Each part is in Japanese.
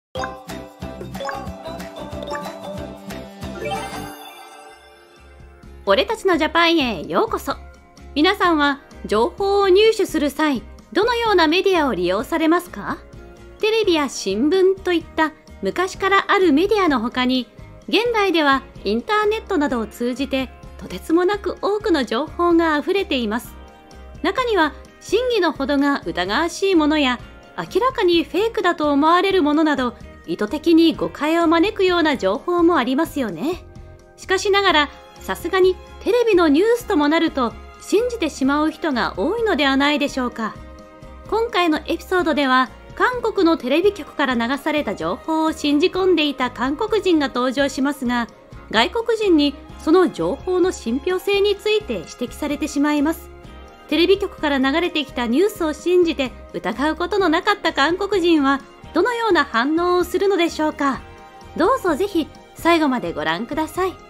俺たちのジャパンへようこそ。皆さんは情報を入手する際、どのようなメディアを利用されますか？テレビや新聞といった昔からあるメディアの他に、現代ではインターネットなどを通じてとてつもなく多くの情報があふれています。中には真偽のほどが疑わしいものや、明らかにフェイクだと思われるものなど、意図的に誤解を招くような情報もありますよね。しかしながら、さすがにテレビのニュースともなると信じてしまう人が多いのではないでしょうか。今回のエピソードでは、韓国のテレビ局から流された情報を信じ込んでいた韓国人が登場しますが、外国人にその情報の信憑性について指摘されてしまいます。テレビ局から流れてきたニュースを信じて疑うことのなかった韓国人はどのような反応をするのでしょうか。どうぞぜひ最後までご覧ください。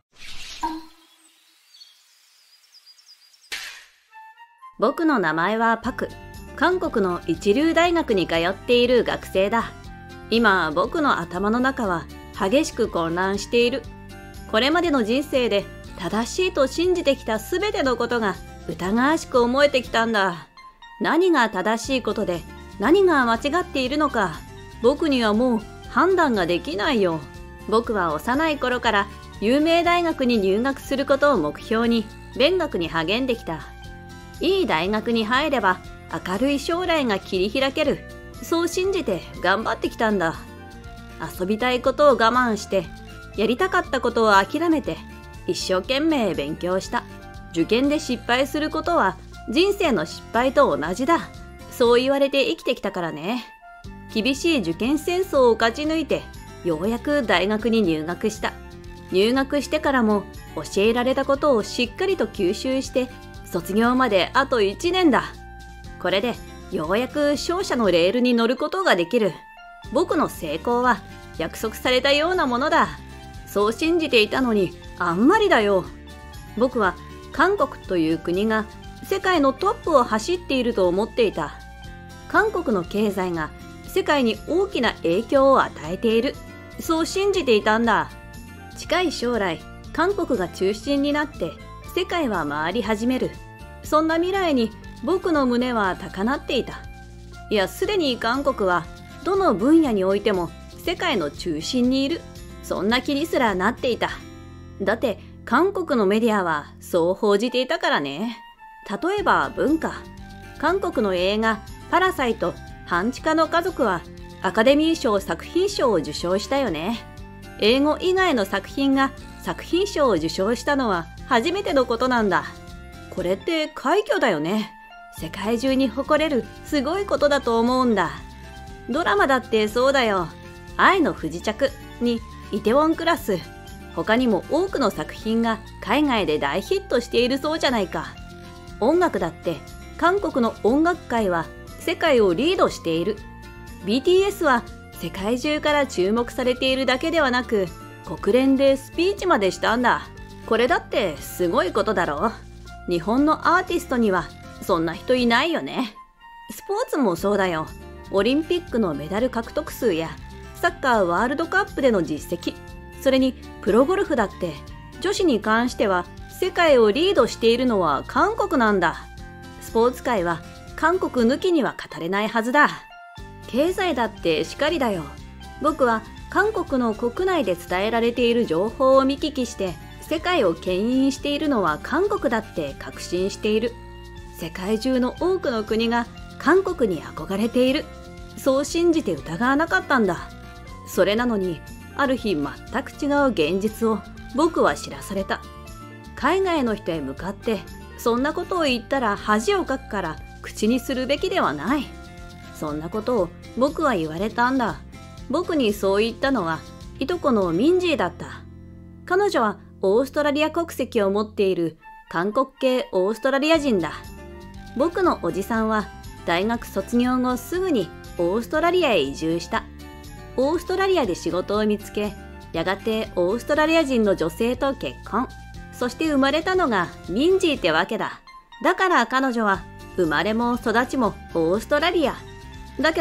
僕の名前はパク。韓国の一流大学に通っている学生だ。今、僕の頭の中は激しく混乱している。これまでの人生で正しいと信じてきたすべてのことが疑わしく思えてきたんだ。何が正しいことで何が間違っているのか、僕にはもう判断ができないよ。僕は幼い頃から有名大学に入学することを目標に勉学に励んできた。いい大学に入れば明るい将来が切り開ける。そう信じて頑張ってきたんだ。遊びたいことを我慢して、やりたかったことを諦めて、一生懸命勉強した。受験で失敗することは人生の失敗と同じだ。そう言われて生きてきたからね。厳しい受験戦争を勝ち抜いて、ようやく大学に入学した。入学してからも教えられたことをしっかりと吸収して、卒業まであと1年だ。これでようやく勝者のレールに乗ることができる。僕の成功は約束されたようなものだ。そう信じていたのにあんまりだよ。僕は韓国という国が世界のトップを走っていると思っていた。韓国の経済が世界に大きな影響を与えている。そう信じていたんだ。近い将来、韓国が中心になって世界は回り始める。そんな未来に僕の胸は高鳴っていた。いや、すでに韓国はどの分野においても世界の中心にいる。そんな気にすらなっていた。だって韓国のメディアはそう報じていたからね。例えば文化。韓国の映画パラサイト半地下の家族はアカデミー賞作品賞を受賞したよね。英語以外の作品が作品賞を受賞したのは初めてのことなんだ。これって快挙だよね。世界中に誇れるすごいことだと思うんだ。ドラマだってそうだよ。愛の不時着にイテウォンクラス。他にも多くの作品が海外で大ヒットしているそうじゃないか。音楽だって韓国の音楽界は世界をリードしている。BTS は世界中から注目されているだけではなく、国連でスピーチまでしたんだ。これだってすごいことだろ。日本のアーティストにはそんな人いないよね。スポーツもそうだよ。オリンピックのメダル獲得数やサッカーワールドカップでの実績、それにプロゴルフだって女子に関しては世界をリードしているのは韓国なんだ。スポーツ界は韓国抜きには語れないはずだ。経済だってしかりだよ。僕は韓国の国内で伝えられている情報を見聞きして世界を牽引しているのは韓国だって確信している。世界中の多くの国が韓国に憧れている。そう信じて疑わなかったんだ。それなのにある日全く違う現実を僕は知らされた。海外の人へ向かってそんなことを言ったら恥をかくから口にするべきではない。そんなことを僕は言われたんだ。僕にそう言ったのはいとこのミンジーだった。彼女はオーストラリア国籍を持っている韓国系オーストラリア人だ。僕のおじさんは大学卒業後すぐにオーストラリアへ移住した。オーストラリアで仕事を見つけ、やがてオーストラリア人の女性と結婚。そして生まれたのがミンジーってわけだ。だから彼女は生まれも育ちもオーストラリア。だけど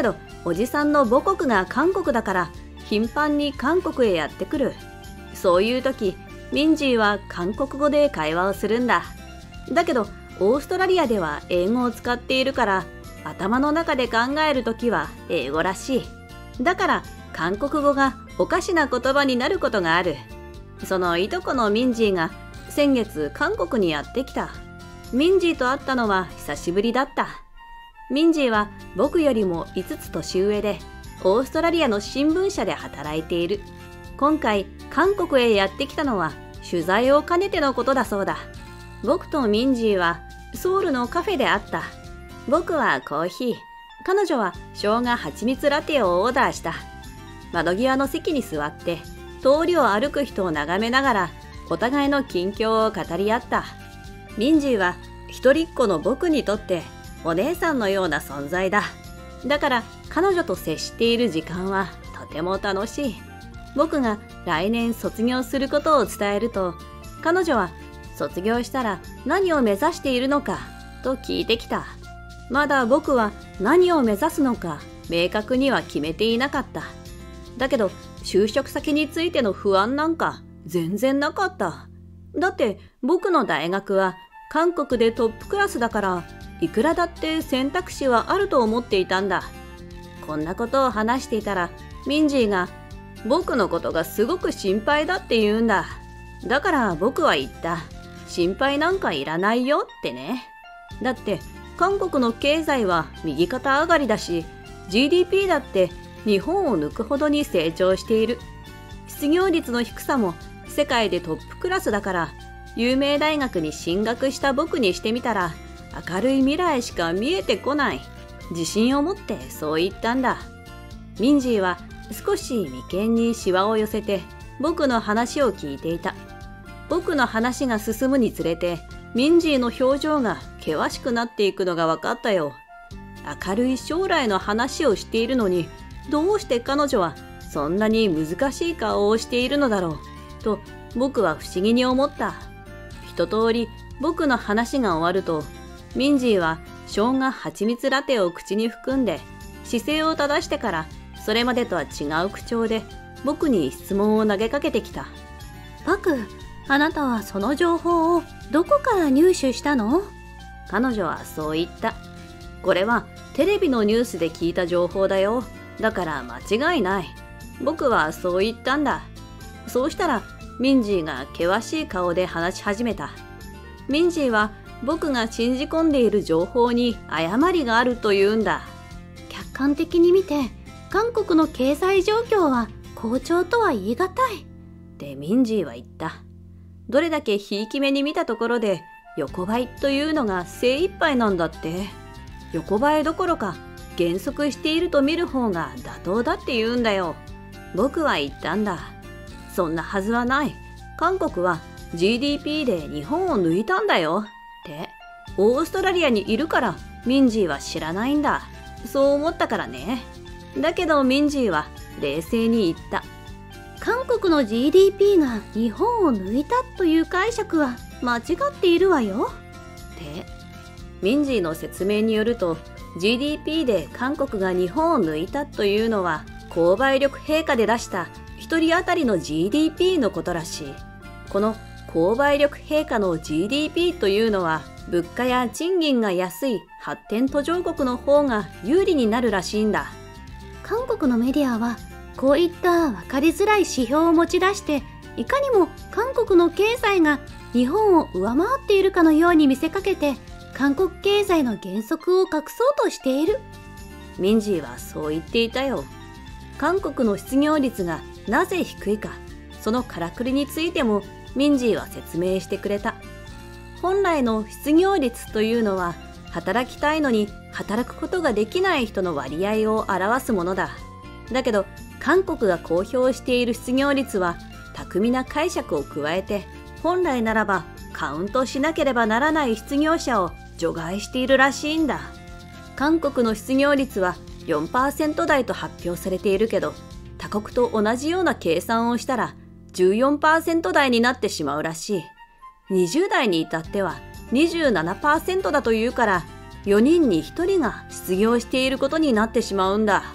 おじさんの母国が韓国だから頻繁に韓国へやってくる。そういう時、ミンジーは韓国語で会話をするんだ。だけどオーストラリアでは英語を使っているから頭の中で考える時は英語らしい。だから韓国語がおかしな言葉になることがある。そのいとこのミンジーが先月韓国にやってきた。ミンジーと会ったのは久しぶりだった。ミンジーは僕よりも5つ年上でオーストラリアの新聞社で働いている。今回韓国へやってきたのは取材を兼ねてのことだそうだ。僕とミンジーはソウルのカフェで会った。僕はコーヒー、彼女は生姜蜂蜜ラテをオーダーした。窓際の席に座って通りを歩く人を眺めながらお互いの近況を語り合った。ミンジーは一人っ子の僕にとってお姉さんのような存在だ。だから彼女と接している時間はとても楽しい。僕が来年卒業することを伝えると、彼女は卒業したら何を目指しているのかと聞いてきた。まだ僕は何を目指すのか明確には決めていなかった。だけど就職先についての不安なんか全然なかった。だって僕の大学は韓国でトップクラスだからいくらだって選択肢はあると思っていたんだ。こんなことを話していたらミンジーが僕のことがすごく心配だって言うんだ。だから僕は言った。心配なんかいらないよってね。だって韓国の経済は右肩上がりだし GDP だって日本を抜くほどに成長している。失業率の低さも世界でトップクラスだから有名大学に進学した僕にしてみたら明るい未来しか見えてこない。自信を持ってそう言ったんだ。ミンジーは少し眉間にシワを寄せて僕の話を聞いていた。僕の話が進むにつれてミンジーの表情が険しくなっていくのが分かったよ。明るい将来の話をしているのにどうして彼女はそんなに難しい顔をしているのだろうと僕は不思議に思った。一通り僕の話が終わるとミンジーは生姜蜂蜜ラテを口に含んで姿勢を正してからそれまでとは違う口調で僕に質問を投げかけてきた。 パク、あなたはその情報をどこから入手したの？ 彼女はそう言った。これはテレビのニュースで聞いた情報だよ。だから間違いない。僕はそう言ったんだ。そうしたらミンジーが険しい顔で話し始めた。ミンジーは僕が信じ込んでいる情報に誤りがあると言うんだ。 客観的に見て韓国の経済状況は好調とは言い難いってミンジーは言った。どれだけひいき目に見たところで横ばいというのが精一杯なんだって。横ばいどころか減速していると見る方が妥当だって言うんだよ。僕は言ったんだ。そんなはずはない。韓国は GDP で日本を抜いたんだよってオーストラリアにいるからミンジーは知らないんだ。そう思ったからね。だけどミンジーは冷静に言った。 韓国の GDP が日本を抜いたという解釈は間違っているわよってミンジーの説明によると GDP で韓国が日本を抜いたというのは購買力陛下で出した1人当たりの GDP のことらしい。この購買力陛下の GDP というのは物価や賃金が安い発展途上国の方が有利になるらしいんだ。 韓国のメディアはこういった分かりづらい指標を持ち出していかにも韓国の経済が日本を上回っているかのように見せかけて韓国経済の減速を隠そうとしている。 ミンジーはそう言っていたよ。韓国の失業率がなぜ低いか、そのからくりについてもミンジーは説明してくれた。本来の失業率というのは働きたいのに働くことができない人の割合を表すものだ。だけど韓国が公表している失業率は巧みな解釈を加えて本来ならばカウントしなければならない失業者を除外しているらしいんだ。韓国の失業率は 4% 台と発表されているけど他国と同じような計算をしたら 14% 台になってしまうらしい。20代に至っては 27% だというから4人に1人が失業していることになってしまうんだ。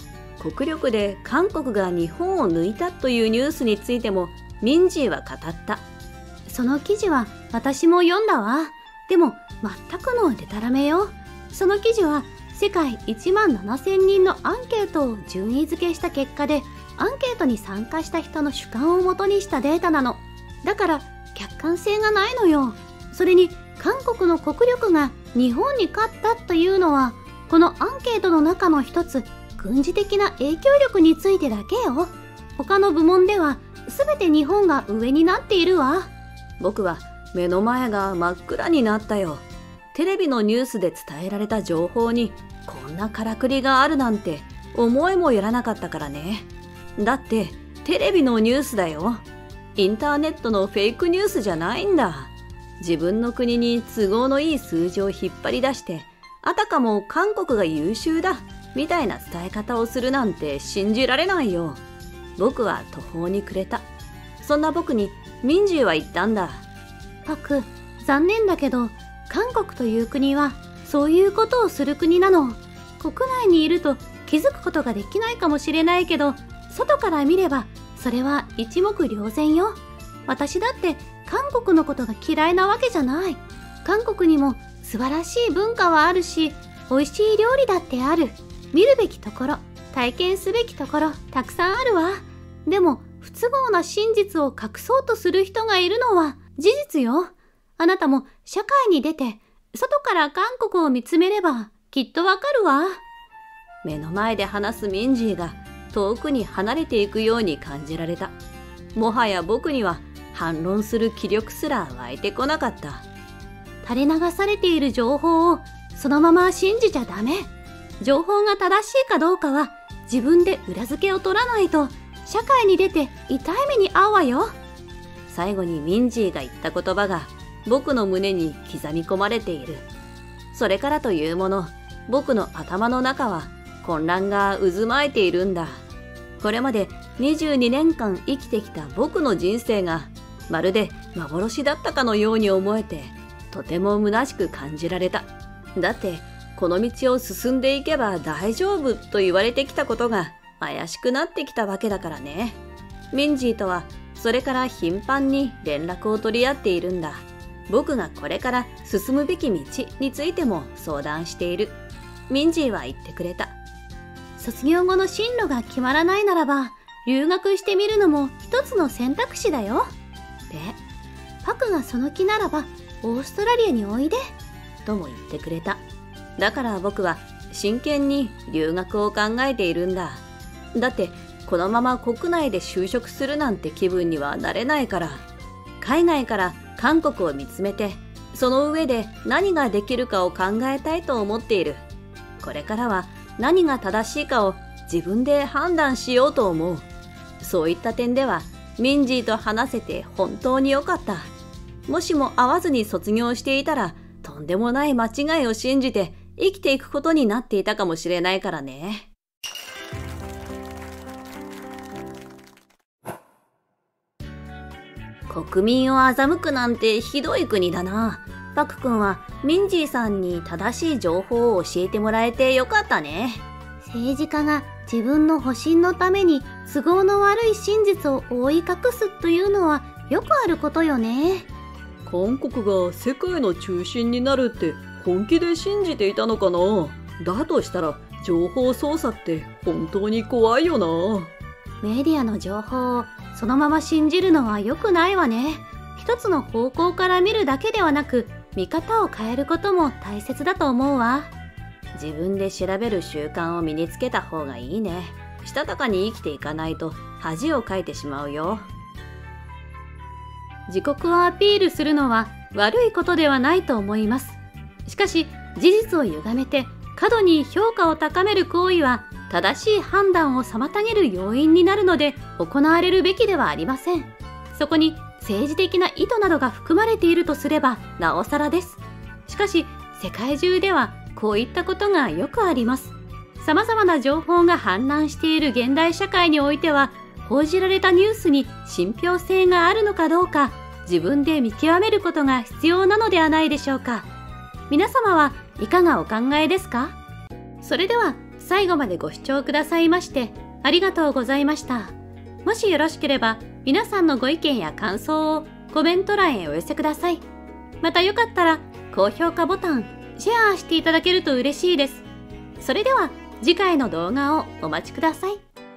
国力で韓国が日本を抜いたというニュースについてもミンジーは語った。 その記事は私も読んだわ。でも全くのデタラメよ。その記事は世界1万7000人のアンケートを順位付けした結果で、アンケートに参加した人の主観をもとにしたデータなの。だから客観性がないのよ。それに韓国の国力が日本に勝ったというのは、このアンケートの中の一つ、軍事的な影響力についてだけよ。他の部門では全て日本が上になっているわ。 僕は目の前が真っ暗になったよ。テレビのニュースで伝えられた情報にこんなからくりがあるなんて思いもよらなかったからね。だってテレビのニュースだよ。インターネットのフェイクニュースじゃないんだ。自分の国に都合のいい数字を引っ張り出して、あたかも韓国が優秀だみたいな伝え方をするなんて信じられないよ。僕は途方に暮れた。そんな僕にミンジーは言ったんだ。 パク、残念だけど韓国という国はそういうことをする国なの。国内にいると気づくことができないかもしれないけど、外から見ればそれは一目瞭然よ。私だって韓国のことが嫌いなわけじゃない。韓国にも素晴らしい文化はあるし、美味しい料理だってある。見るべきところ、体験すべきところたくさんあるわ。でも不都合な真実を隠そうとする人がいるのは事実よ。あなたも社会に出て外から韓国を見つめればきっとわかるわ。 目の前で話すミンジーが遠くに離れていくように感じられた。もはや僕には反論する気力すら湧いてこなかった。 垂れ流されている情報をそのまま信じちゃダメ。情報が正しいかどうかは自分で裏付けを取らないと社会に出て痛い目に遭うわよ。 最後にミンジーが言った言葉が僕の胸に刻み込まれている。それからというもの、僕の頭の中は混乱が渦巻いているんだ。これまで22年間生きてきた僕の人生がまるで幻だったかのように思えて、とても虚しく感じられた。だってこの道を進んでいけば大丈夫と言われてきたことが怪しくなってきたわけだからね。ミンジーとはそれから頻繁に連絡を取り合っているんだ。僕がこれから進むべき道についても相談している。ミンジーは言ってくれた。 卒業後の進路が決まらないならば留学してみるのも一つの選択肢だよ。で、パクがその気ならばオーストラリアにおいでとも言ってくれた。だから僕は真剣に留学を考えているんだ。だってこのまま国内で就職するなんて気分にはなれないから。海外から韓国を見つめて、その上で何ができるかを考えたいと思っている。これからは何が正しいかを自分で判断しようと思う。そういった点ではミンジーと話せて本当に良かった。もしも会わずに卒業していたら、とんでもない間違いを信じて生きていくことになっていたかもしれないからね。国民を欺くなんてひどい国だな。パク君はミンジーさんに正しい情報を教えてもらえてよかったね。 政治家が自分の保身のために都合の悪い真実を覆い隠すというのはよくあることよね。 韓国が世界の中心になるって本気で信じていたのかな。だとしたら情報操作って本当に怖いよな。 メディアの情報をそのまま信じるのは良くないわね。一つの方向から見るだけではなく、見方を変えることも大切だと思うわ。 自分で調べる習慣を身につけた方がいいね。したたかに生きていかないと恥をかいてしまうよ。 自国をアピールするのは悪いことではないと思います。しかし事実を歪めて過度に評価を高める行為は正しい判断を妨げる要因になるので行われるべきではありません。そこに政治的な意図などが含まれているとすればなおさらです。しかし世界中ではこういったことがよくあります。様々な情報が氾濫している現代社会においては、報じられたニュースに信憑性があるのかどうか自分で見極めることが必要なのではないでしょうか。皆様はいかがお考えですか？それでは最後までご視聴くださいましてありがとうございました。もしよろしければ皆さんのご意見や感想をコメント欄へお寄せください。またよかったら高評価ボタン、シェアしていただけると嬉しいです。それでは次回の動画をお待ちください。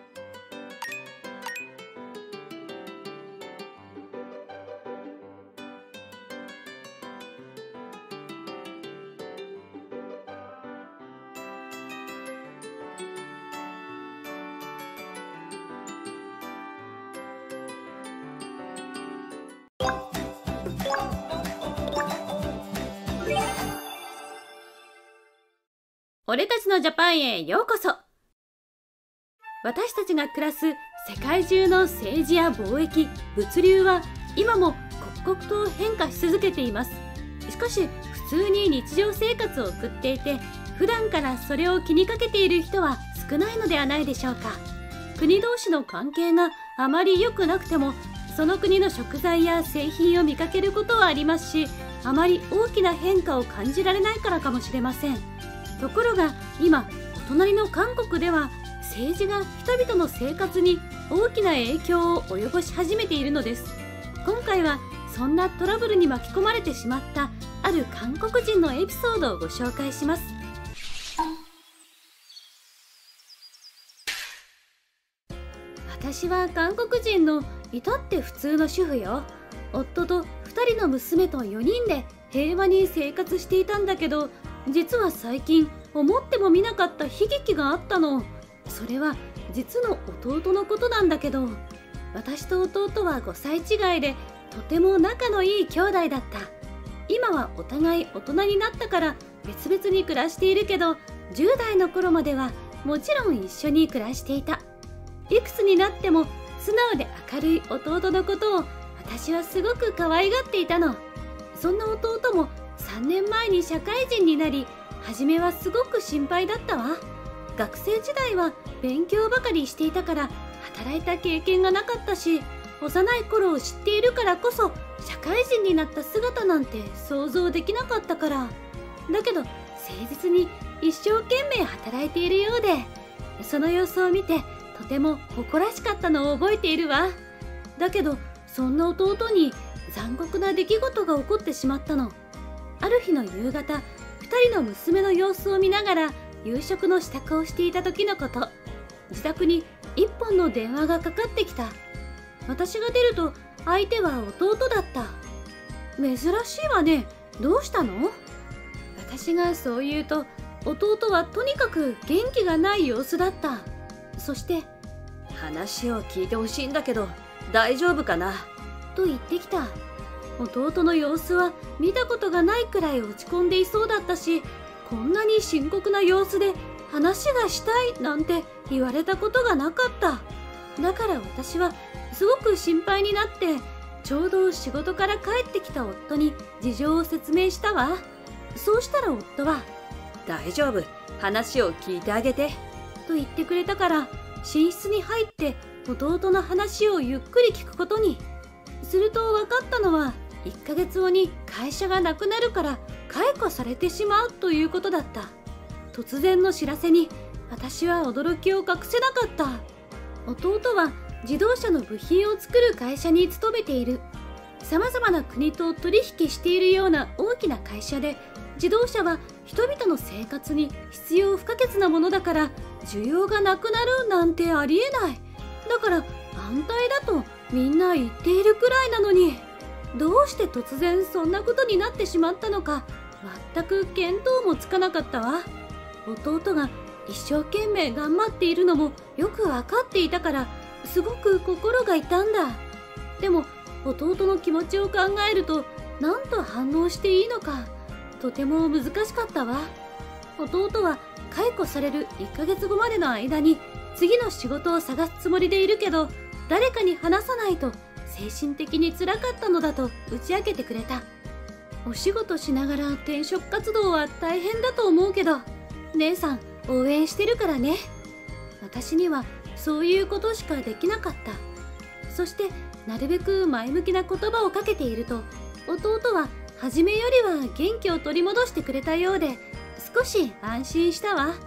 俺たちのジャパンへようこそ。私たちが暮らす世界中の政治や貿易、物流は今も刻々と変化し続けています。しかし普通に日常生活を送っていて、普段からそれを気にかけている人は少ないのではないでしょうか。国同士の関係があまり良くなくても、その国の食材や製品を見かけることはありますし、あまり大きな変化を感じられないからかもしれません。ところが今、お隣の韓国では政治が人々の生活に大きな影響を及ぼし始めているのです。今回はそんなトラブルに巻き込まれてしまったある韓国人のエピソードをご紹介します。私は韓国人の至って普通の主婦よ。夫と2人の娘と4人で平和に生活していたんだけど、実は最近思ってもみなかった悲劇があったの。それは実の弟のことなんだけど、私と弟は5歳違いでとても仲のいい兄弟だった。今はお互い大人になったから別々に暮らしているけど、10代の頃まではもちろん一緒に暮らしていた。いくつになっても素直で明るい弟のことを私はすごく可愛がっていたの。そんな弟も3年前に社会人になり、初めはすごく心配だったわ。学生時代は勉強ばかりしていたから働いた経験がなかったし、幼い頃を知っているからこそ社会人になった姿なんて想像できなかったから。だけど誠実に一生懸命働いているようで、その様子を見てとても誇らしかったのを覚えているわ。だけどそんな弟に残酷な出来事が起こってしまったの。ある日の夕方、2人の娘の様子を見ながら夕食の支度をしていた時のこと。自宅に1本の電話がかかってきた。私が出ると相手は弟だった。珍しいわね。どうしたの？私がそう言うと、弟はとにかく元気がない様子だった。そして話を聞いてほしいんだけど大丈夫かなと言ってきた。弟の様子は見たことがないくらい落ち込んでいそうだったし、こんなに深刻な様子で話がしたいなんて言われたことがなかった。だから私はすごく心配になって、ちょうど仕事から帰ってきた夫に事情を説明したわ。そうしたら夫は大丈夫、話を聞いてあげてと言ってくれたから、寝室に入って弟の話をゆっくり聞くことに。すると分かったのは、1ヶ月後に会社がなくなるから解雇されてしまうということだった。突然の知らせに私は驚きを隠せなかった。弟は自動車の部品を作る会社に勤めている。様々な国と取引しているような大きな会社で、自動車は人々の生活に必要不可欠なものだから、需要がなくなるなんてありえない。だから安泰だとみんな言っているくらいなのに、どうして突然そんなことになってしまったのか全く見当もつかなかったわ。弟が一生懸命頑張っているのもよく分かっていたから、すごく心が痛んだ。でも弟の気持ちを考えると、何と反応していいのかとても難しかったわ。弟は解雇される1ヶ月後までの間に次の仕事を探すつもりでいるけど、誰かに話さないと精神的に辛かったのだと打ち明けてくれた。お仕事しながら転職活動は大変だと思うけど、姉さん応援してるからね。私にはそういうことしかできなかった。そしてなるべく前向きな言葉をかけていると、弟は初めよりは元気を取り戻してくれたようで、少し安心したわ。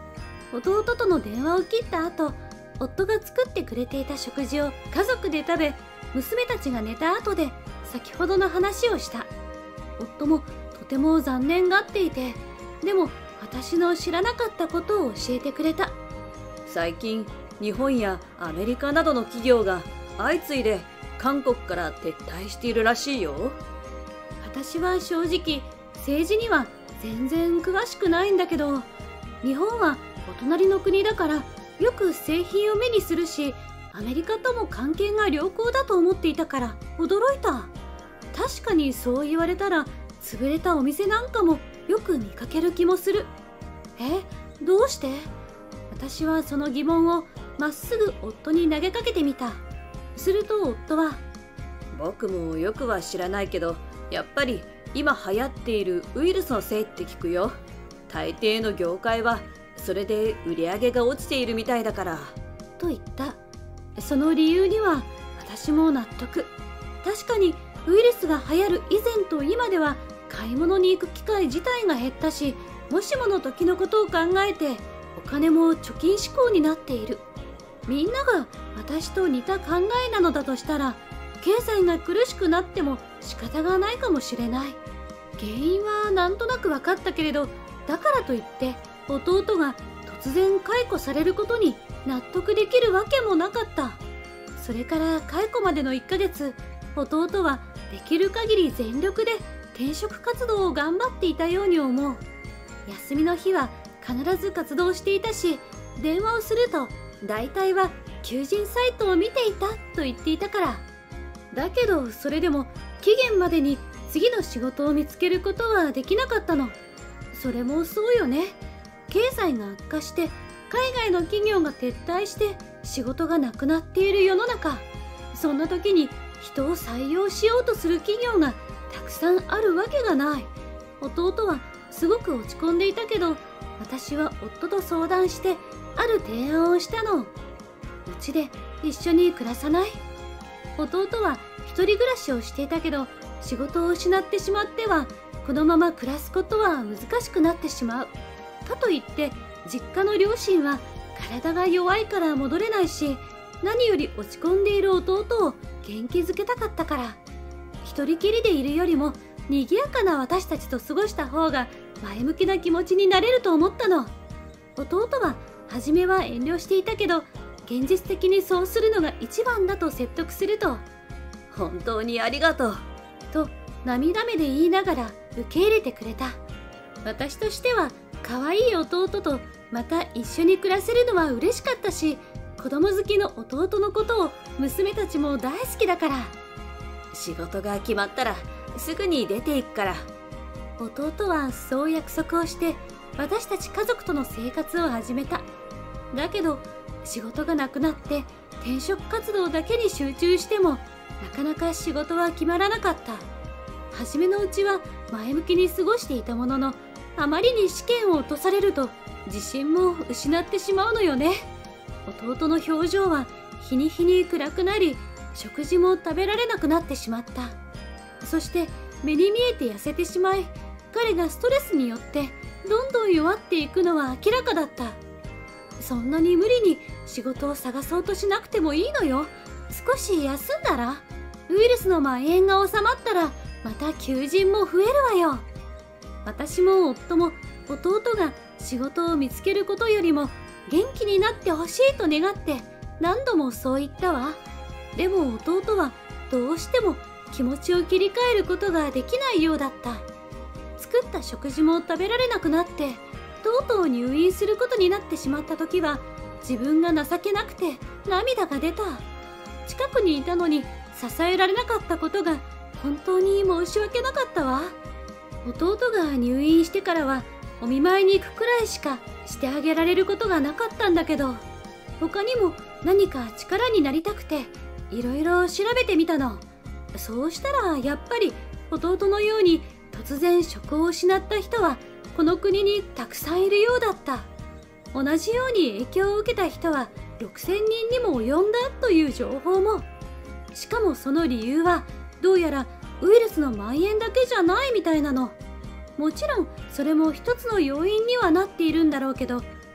弟との電話を切った後、夫が作ってくれていた食事を家族で食べ、娘たちが寝た後で先ほどの話をした。夫もとても残念がっていて、でも私の知らなかったことを教えてくれた。 最近日本やアメリカなどの企業が相次いで韓国から撤退しているらしいよ。 私は正直政治には全然詳しくないんだけど、日本はお隣の国だからよく製品を目にするし、アメリカとも関係が良好だと思っていたから驚いた。確かにそう言われたら潰れたお店なんかもよく見かける気もする。どうして？私はその疑問をまっすぐ夫に投げかけてみた。すると夫は、 僕もよくは知らないけど、やっぱり今流行っているウイルスのせいって聞くよ。大抵の業界はそれで売り上げが落ちているみたいだから。 と言った。その理由には私も納得。確かにウイルスが流行る以前と今では買い物に行く機会自体が減ったし、もしもの時のことを考えてお金も貯金志向になっている。みんなが私と似た考えなのだとしたら、経済が苦しくなっても仕方がないかもしれない。原因はなんとなく分かったけれど、だからといって弟が突然解雇されることに納得できるわけもなかった。それから解雇までの1ヶ月、弟はできる限り全力で転職活動を頑張っていたように思う。休みの日は必ず活動していたし、電話をすると大体は求人サイトを見ていたと言っていたから。だけどそれでも期限までに次の仕事を見つけることはできなかったの。それもそうよね。経済が悪化して海外の企業が撤退して仕事がなくなっている世の中、そんな時に人を採用しようとする企業がたくさんあるわけがない。弟はすごく落ち込んでいたけど、私は夫と相談してある提案をしたの。うちで一緒に暮らさない？弟は一人暮らしをしていたけど、仕事を失ってしまってはこのまま暮らすことは難しくなってしまう。かといって実家の両親は体が弱いから戻れないし、何より落ち込んでいる弟を元気づけたかったから、一人きりでいるよりも賑やかな私たちと過ごした方が前向きな気持ちになれると思ったの。弟は初めは遠慮していたけど、現実的にそうするのが一番だと説得すると、 本当にありがとうと涙目で言いながら受け入れてくれた。私としては可愛い弟とまた一緒に暮らせるのは嬉しかったし、子供好きの弟のことを娘たちも大好きだから。 仕事が決まったらすぐに出ていくから。 弟はそう約束をして私たち家族との生活を始めた。だけど仕事がなくなって転職活動だけに集中してもなかなか仕事は決まらなかった。初めのうちは前向きに過ごしていたものの、あまりに試験を落とされると自信も失ってしまうのよね。弟の表情は日に日に暗くなり、食事も食べられなくなってしまった。そして目に見えて痩せてしまい、彼がストレスによってどんどん弱っていくのは明らかだった。そんなに無理に仕事を探そうとしなくてもいいのよ。少し休んだら、ウイルスの蔓延が収まったらまた求人も増えるわよ。私も夫も弟が仕事を見つけることよりも元気になってほしいと願って何度もそう言ったわ。でも弟はどうしても気持ちを切り替えることができないようだった。作った食事も食べられなくなって、とうとう入院することになってしまった時は自分が情けなくて涙が出た。近くにいたのに支えられなかったことが本当に申し訳なかったわ。弟が入院してからはお見舞いに行くくらいしかしてあげられることがなかったんだけど、他にも何か力になりたくていろいろ調べてみたの。そうしたらやっぱり弟のように突然職を失った人はこの国にたくさんいるようだった。同じように影響を受けた人は6000人にも及んだという情報も。しかもその理由はどうやらウイルスの蔓延だけじゃないみたいなの。もちろんそれも一つの要因にはなっているんだろうけど、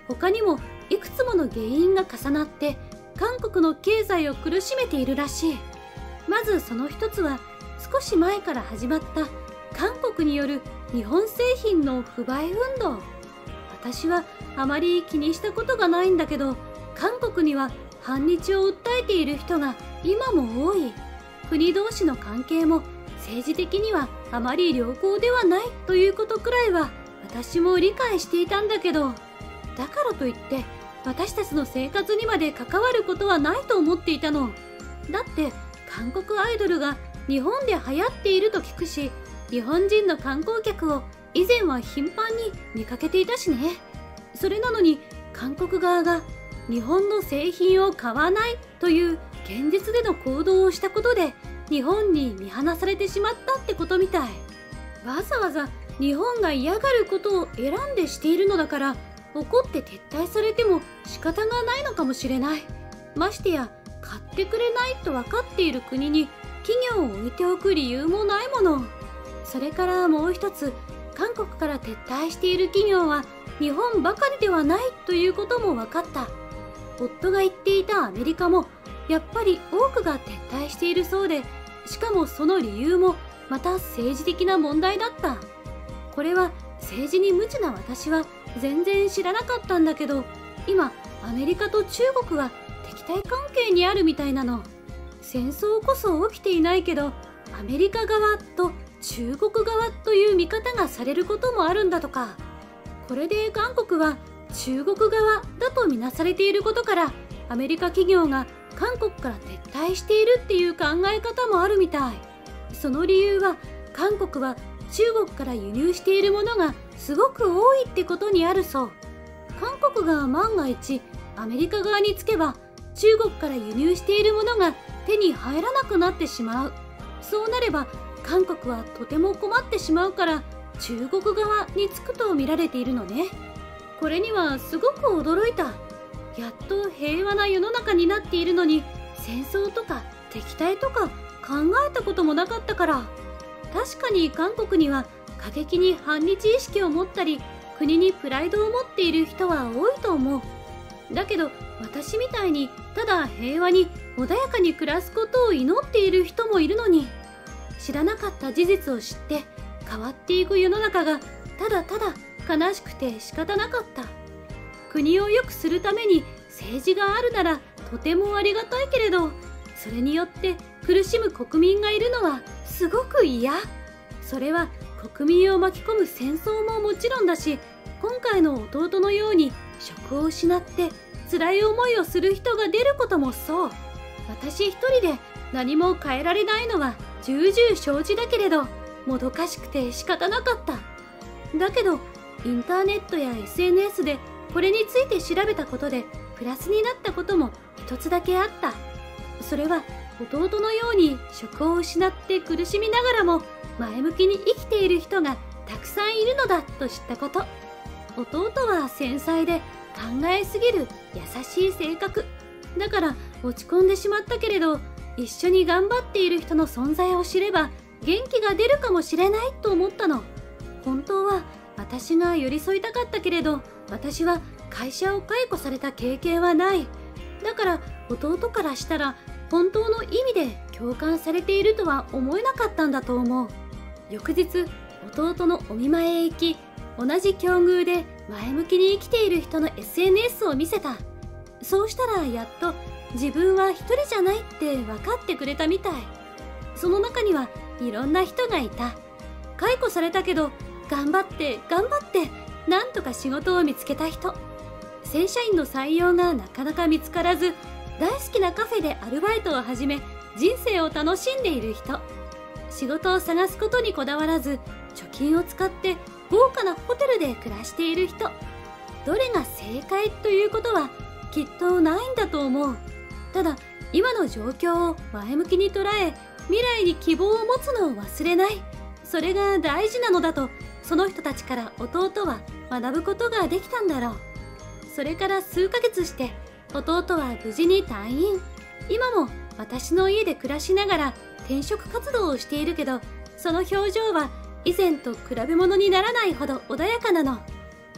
他にもいくつもの原因が重なって韓国の経済を苦しめているらしい。まずその一つは、少し前から始まった韓国による日本製品の不買運動。私はあまり気にしたことがないんだけど、韓国には反日を訴えている人が今も多い。国同士の関係も政治的にはあまり良好ではないということくらいは私も理解していたんだけど、だからといって私たちの生活にまで関わることはないと思っていたの。だって韓国アイドルが日本で流行っていると聞くし、日本人の観光客を以前は頻繁に見かけていたしね。それなのに韓国側が日本の製品を買わないという現実での行動をしたことで日本に見放されてしまったってことみたい。わざわざ日本が嫌がることを選んでしているのだから、怒って撤退されても仕方がないのかもしれない。ましてや買ってくれないと分かっている国に企業を置いておく理由もないもの。それからもう一つ、韓国から撤退している企業は日本ばかりではないということも分かった。夫が言っていたアメリカもやっぱり多くが撤退しているそうで、しかもその理由もまた政治的な問題だった。これは政治に無知な私は全然知らなかったんだけど、今アメリカと中国は敵対関係にあるみたいなの。戦争こそ起きていないけど、アメリカ側と中国側という見方がされることもあるんだとか。これで韓国は中国側だとみなされていることから、アメリカ企業が韓国から撤退しているっていう考え方もあるみたい。その理由は、韓国は中国から輸入しているものがすごく多いってことにあるそう。韓国が万が一アメリカ側につけば、中国から輸入しているものが手に入らなくなってしまう。そうなれば韓国はとても困ってしまうから、中国側につくと見られているのね。これにはすごく驚いた。やっと平和な世の中になっているのに、戦争とか敵対とか考えたこともなかったから。確かに韓国には過激に反日意識を持ったり、国にプライドを持っている人は多いと思う。だけど私みたいにただ平和に穏やかに暮らすことを祈っている人もいるのに、知らなかった事実を知って変わっていく世の中がただただ悲しくて仕方なかった。国を良くするために政治があるならとてもありがたいけれど、それによって苦しむ国民がいるのはすごく嫌。それは国民を巻き込む戦争ももちろんだし、今回の弟のように職を失って辛い思いをする人が出ることもそう。私一人で何も変えられないのは重々承知だけれど、もどかしくて仕方なかった。だけどインターネットや SNS でこれについて調べたことでプラスになったことも一つだけあった。それは弟のように職を失って苦しみながらも前向きに生きている人がたくさんいるのだと知ったこと。弟は繊細で考えすぎる優しい性格だから落ち込んでしまったけれど、一緒に頑張っている人の存在を知れば元気が出るかもしれないと思ったの。本当は私が寄り添いたかったけれど、私は会社を解雇された経験はない。だから弟からしたら本当の意味で共感されているとは思えなかったんだと思う。翌日弟のお見舞いへ行き、同じ境遇で前向きに生きている人の SNS を見せた。そうしたらやっと自分は一人じゃないって分かってくれたみたい。その中にはいろんな人がいた。解雇されたけど頑張ってなんとか仕事を見つけた人。正社員の採用がなかなか見つからず、大好きなカフェでアルバイトを始め人生を楽しんでいる人。仕事を探すことにこだわらず貯金を使って豪華なホテルで暮らしている人。どれが正解ということはきっとないんだと思う。ただ今の状況を前向きに捉え、未来に希望を持つのを忘れない、それが大事なのだと、その人たちから弟は学ぶことができたんだろう。それから数ヶ月して弟は無事に退院。今も私の家で暮らしながら転職活動をしているけど、その表情は以前と比べ物にならないほど穏やかなの。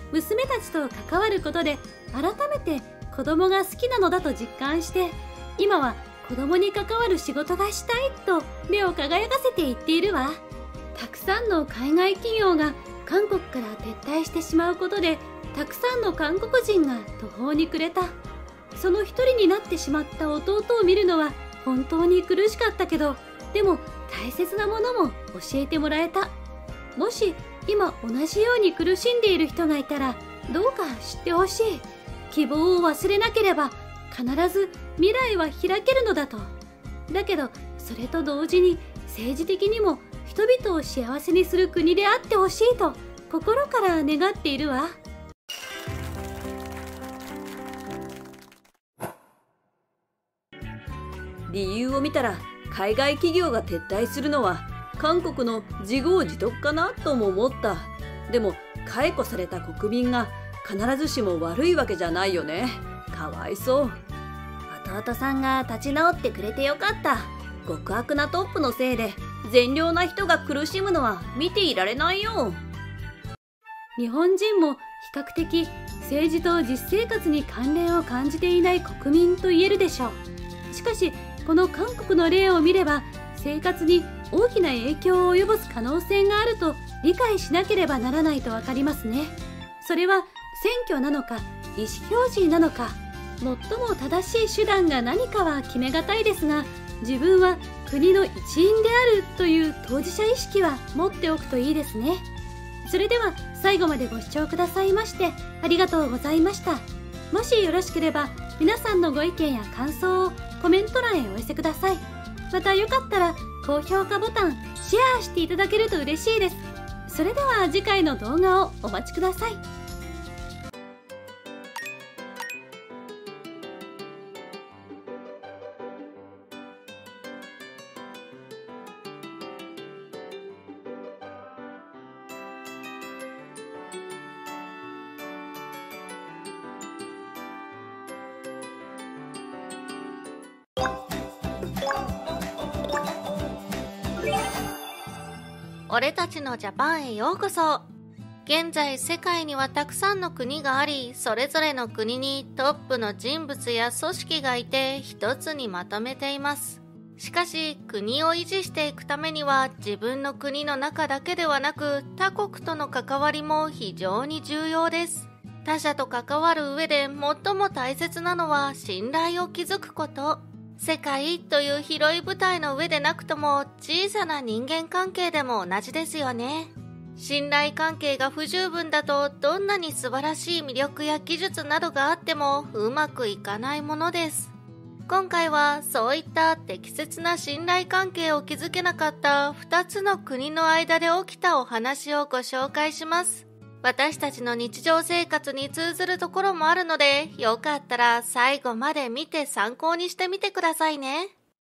娘たちと関わることで改めて子供が好きなのだと実感して、今は子供に関わる仕事がしたいと目を輝かせていっているわ。たくさんの海外企業が韓国から撤退してしまうことで、たくさんの韓国人が途方に暮れた。その一人になってしまった弟を見るのは本当に苦しかったけど、でも大切なものも教えてもらえた。もし今同じように苦しんでいる人がいたら、どうか知ってほしい。希望を忘れなければ必ず未来は開けるのだと。だけどそれと同時に政治的にも人々を幸せにする国であってほしいと心から願っているわ。 理由を見たら海外企業が撤退するのは韓国の自業自得かなとも思った。でも解雇された国民が必ずしも悪いわけじゃないよね。かわいそう。弟さんが立ち直ってくれてよかった。極悪なトップのせいで善良な人が苦しむのは見ていられないよ。 日本人も比較的政治と実生活に関連を感じていない国民と言えるでしょう。しかしこの韓国の例を見れば、生活に大きな影響を及ぼす可能性があると理解しなければならないとわかりますね。それは選挙なのか意思表示なのか、最も正しい手段が何かは決めがたいですが、自分は国の一員であるという当事者意識は持っておくといいですね。それでは最後までご視聴くださいましてありがとうございました。もしよろしければ皆さんのご意見や感想をコメント欄へお寄せください。またよかったら高評価ボタン、シェアしていただけると嬉しいです。それでは次回の動画をお待ちください。 俺たちのジャパンへようこそ。現在世界にはたくさんの国があり、それぞれの国にトップの人物や組織がいて一つにまとめています。しかし国を維持していくためには自分の国の中だけではなく他国との関わりも非常に重要です。他者と関わる上で最も大切なのは信頼を築くこと。世界という広い舞台の上でなくとも小さな人間関係でも同じですよね。信頼関係が不十分だとどんなに素晴らしい魅力や技術などがあってもうまくいかないものです。今回はそういった適切な信頼関係を築けなかった2つの国の間で起きたお話をご紹介します。私たちの日常生活に通ずるところもあるので、よかったら最後まで見て参考にしてみてくださいね。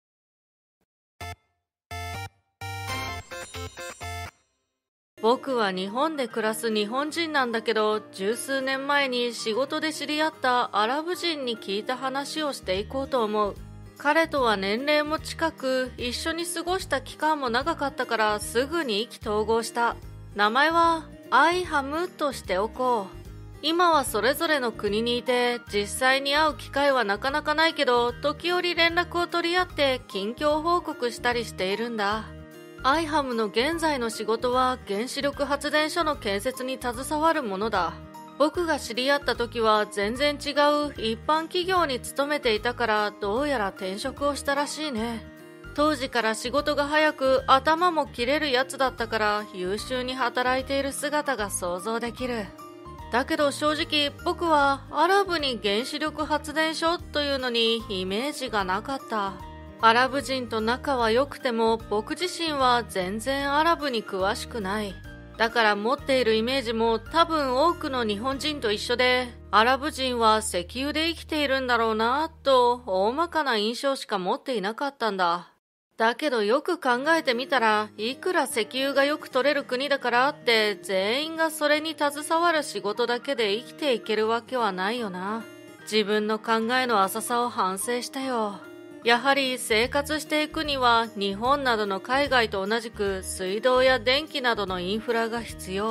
僕は日本で暮らす日本人なんだけど、十数年前に仕事で知り合ったアラブ人に聞いた話をしていこうと思う。彼とは年齢も近く、一緒に過ごした期間も長かったからすぐに意気投合した。名前はアイハムとしておこう。今はそれぞれの国にいて、実際に会う機会はなかなかないけど、時折連絡を取り合って近況報告したりしているんだ。アイハムの現在の仕事は原子力発電所の建設に携わるものだ。僕が知り合った時は全然違う一般企業に勤めていたから、どうやら転職をしたらしいね。当時から仕事が早く頭も切れるやつだったから優秀に働いている姿が想像できる。だけど正直僕はアラブに原子力発電所というのにイメージがなかった。アラブ人と仲は良くても僕自身は全然アラブに詳しくない。だから持っているイメージも多分多くの日本人と一緒で、アラブ人は石油で生きているんだろうなと大まかな印象しか持っていなかったんだ。だけどよく考えてみたら、いくら石油がよく取れる国だからって全員がそれに携わる仕事だけで生きていけるわけはないよな。自分の考えの浅さを反省したよ。やはり生活していくには日本などの海外と同じく水道や電気などのインフラが必要。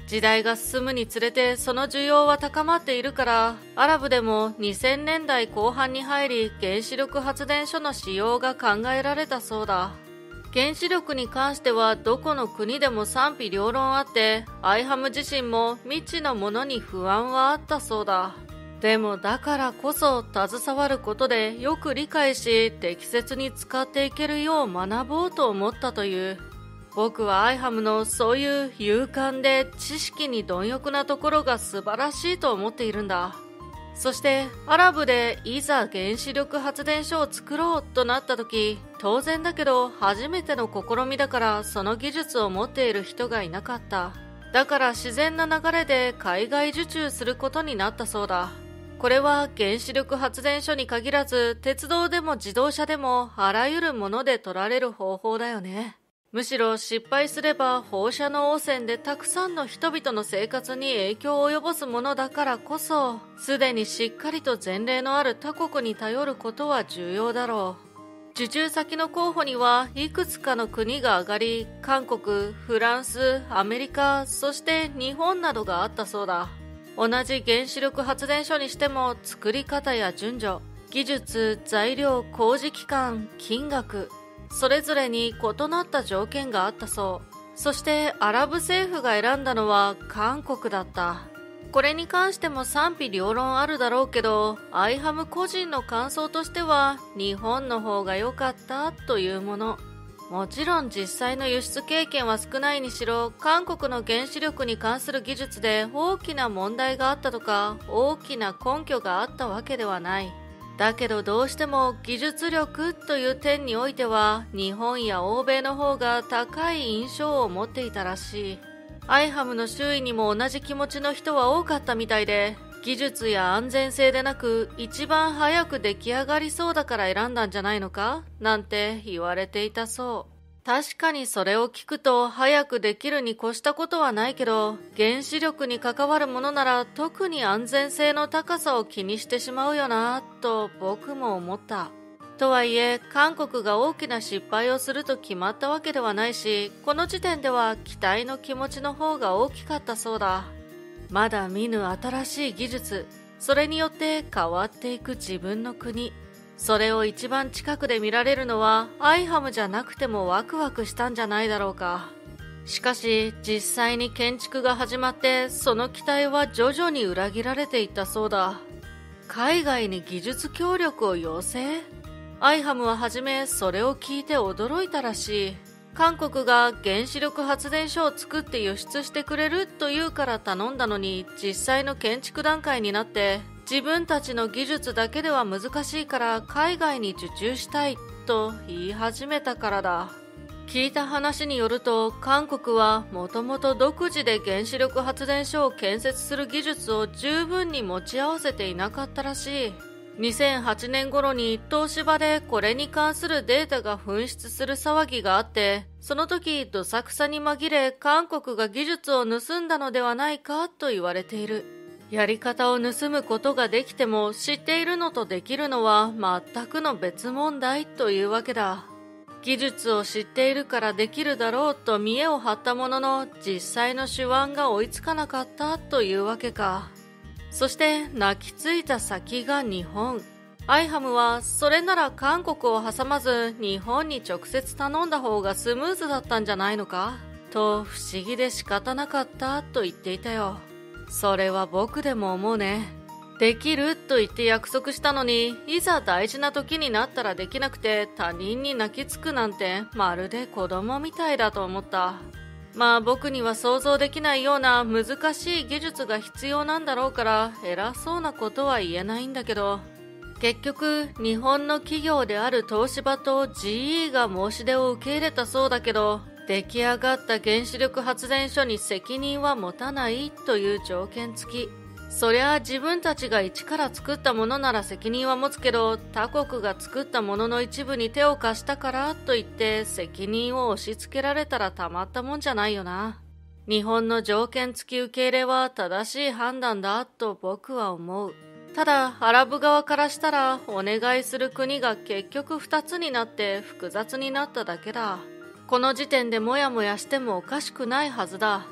時代が進むにつれてその需要は高まっているから、アラブでも2000年代後半に入り原子力発電所の使用が考えられたそうだ。原子力に関してはどこの国でも賛否両論あって、アイハム自身も未知のものに不安はあったそうだ。でもだからこそ携わることでよく理解し、適切に使っていけるよう学ぼうと思ったという。僕はアイハムのそういう勇敢で知識に貪欲なところが素晴らしいと思っているんだ。そしてアラブでいざ原子力発電所を作ろうとなった時、当然だけど初めての試みだからその技術を持っている人がいなかった。だから自然な流れで海外受注することになったそうだ。これは原子力発電所に限らず鉄道でも自動車でもあらゆるもので取られる方法だよね。むしろ失敗すれば放射能汚染でたくさんの人々の生活に影響を及ぼすものだからこそ、すでにしっかりと前例のある他国に頼ることは重要だろう。受注先の候補にはいくつかの国が上がり、韓国、フランス、アメリカ、そして日本などがあったそうだ。同じ原子力発電所にしても作り方や順序、技術、材料、工事期間、金額、それぞれに異なった条件があったそう。そしてアラブ政府が選んだのは韓国だった。これに関しても賛否両論あるだろうけど、アイハム個人の感想としては日本の方が良かったというもの。もちろん実際の輸出経験は少ないにしろ、韓国の原子力に関する技術で大きな問題があったとか大きな根拠があったわけではない。だけどどうしても技術力という点においては日本や欧米の方が高い印象を持っていたらしい。アイハムの周囲にも同じ気持ちの人は多かったみたいで、技術や安全性でなく一番早く出来上がりそうだから選んだんじゃないのかなんて言われていたそう。確かにそれを聞くと早くできるに越したことはないけど、原子力に関わるものなら特に安全性の高さを気にしてしまうよなと僕も思った。とはいえ韓国が大きな失敗をすると決まったわけではないし、この時点では期待の気持ちの方が大きかったそうだ。まだ見ぬ新しい技術、それによって変わっていく自分の国、それを一番近くで見られるのはアイハムじゃなくてもワクワクしたんじゃないだろうか。しかし実際に建築が始まってその期待は徐々に裏切られていったそうだ。海外に技術協力を要請？アイハムははじめそれを聞いて驚いたらしい。韓国が原子力発電所を作って輸出してくれるというから頼んだのに、実際の建築段階になって自分たちの技術だけでは難しいから海外に受注したいと言い始めたからだ。聞いた話によると韓国はもともと独自で原子力発電所を建設する技術を十分に持ち合わせていなかったらしい。2008年頃に東芝でこれに関するデータが紛失する騒ぎがあって、その時どさくさに紛れ韓国が技術を盗んだのではないかと言われている。やり方を盗むことができても知っているのとできるのは全くの別問題というわけだ。技術を知っているからできるだろうと見栄を張ったものの、実際の手腕が追いつかなかったというわけか。そして泣きついた先が日本。アイハムはそれなら韓国を挟まず日本に直接頼んだ方がスムーズだったんじゃないのかと不思議で仕方なかったと言っていたよ。それは僕でも思うね。できると言って約束したのに、いざ大事な時になったらできなくて他人に泣きつくなんてまるで子供みたいだと思った。まあ僕には想像できないような難しい技術が必要なんだろうから偉そうなことは言えないんだけど、結局日本の企業である東芝と GE が申し出を受け入れたそうだけど、出来上がった原子力発電所に責任は持たないという条件付き。そりゃあ自分たちが一から作ったものなら責任は持つけど、他国が作ったものの一部に手を貸したからといって責任を押し付けられたらたまったもんじゃないよな。日本の条件付き受け入れは正しい判断だと僕は思う。ただアラブ側からしたらお願いする国が結局2つになって複雑になっただけだ。この時点でモヤモヤしてもおかしくないはずだ。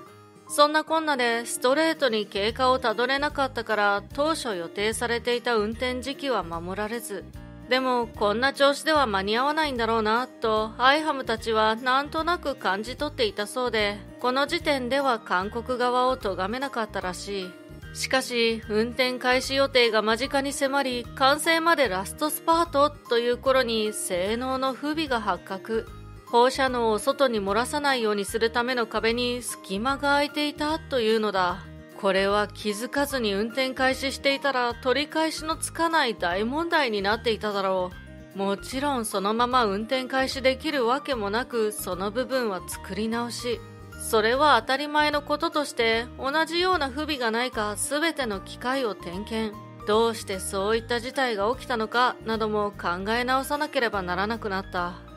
そんなこんなでストレートに経過をたどれなかったから当初予定されていた運転時期は守られず、でもこんな調子では間に合わないんだろうなとアイハムたちはなんとなく感じ取っていたそうで、この時点では韓国側を咎めなかったらしい。しかし運転開始予定が間近に迫り、完成までラストスパートという頃に性能の不備が発覚。放射能を外に漏らさないようにするための壁に隙間が空いていたというのだ。これは気づかずに運転開始していたら取り返しのつかない大問題になっていただろう。もちろんそのまま運転開始できるわけもなく、その部分は作り直し。それは当たり前のこととして、同じような不備がないか全ての機械を点検。どうしてそういった事態が起きたのかなども考え直さなければならなくなった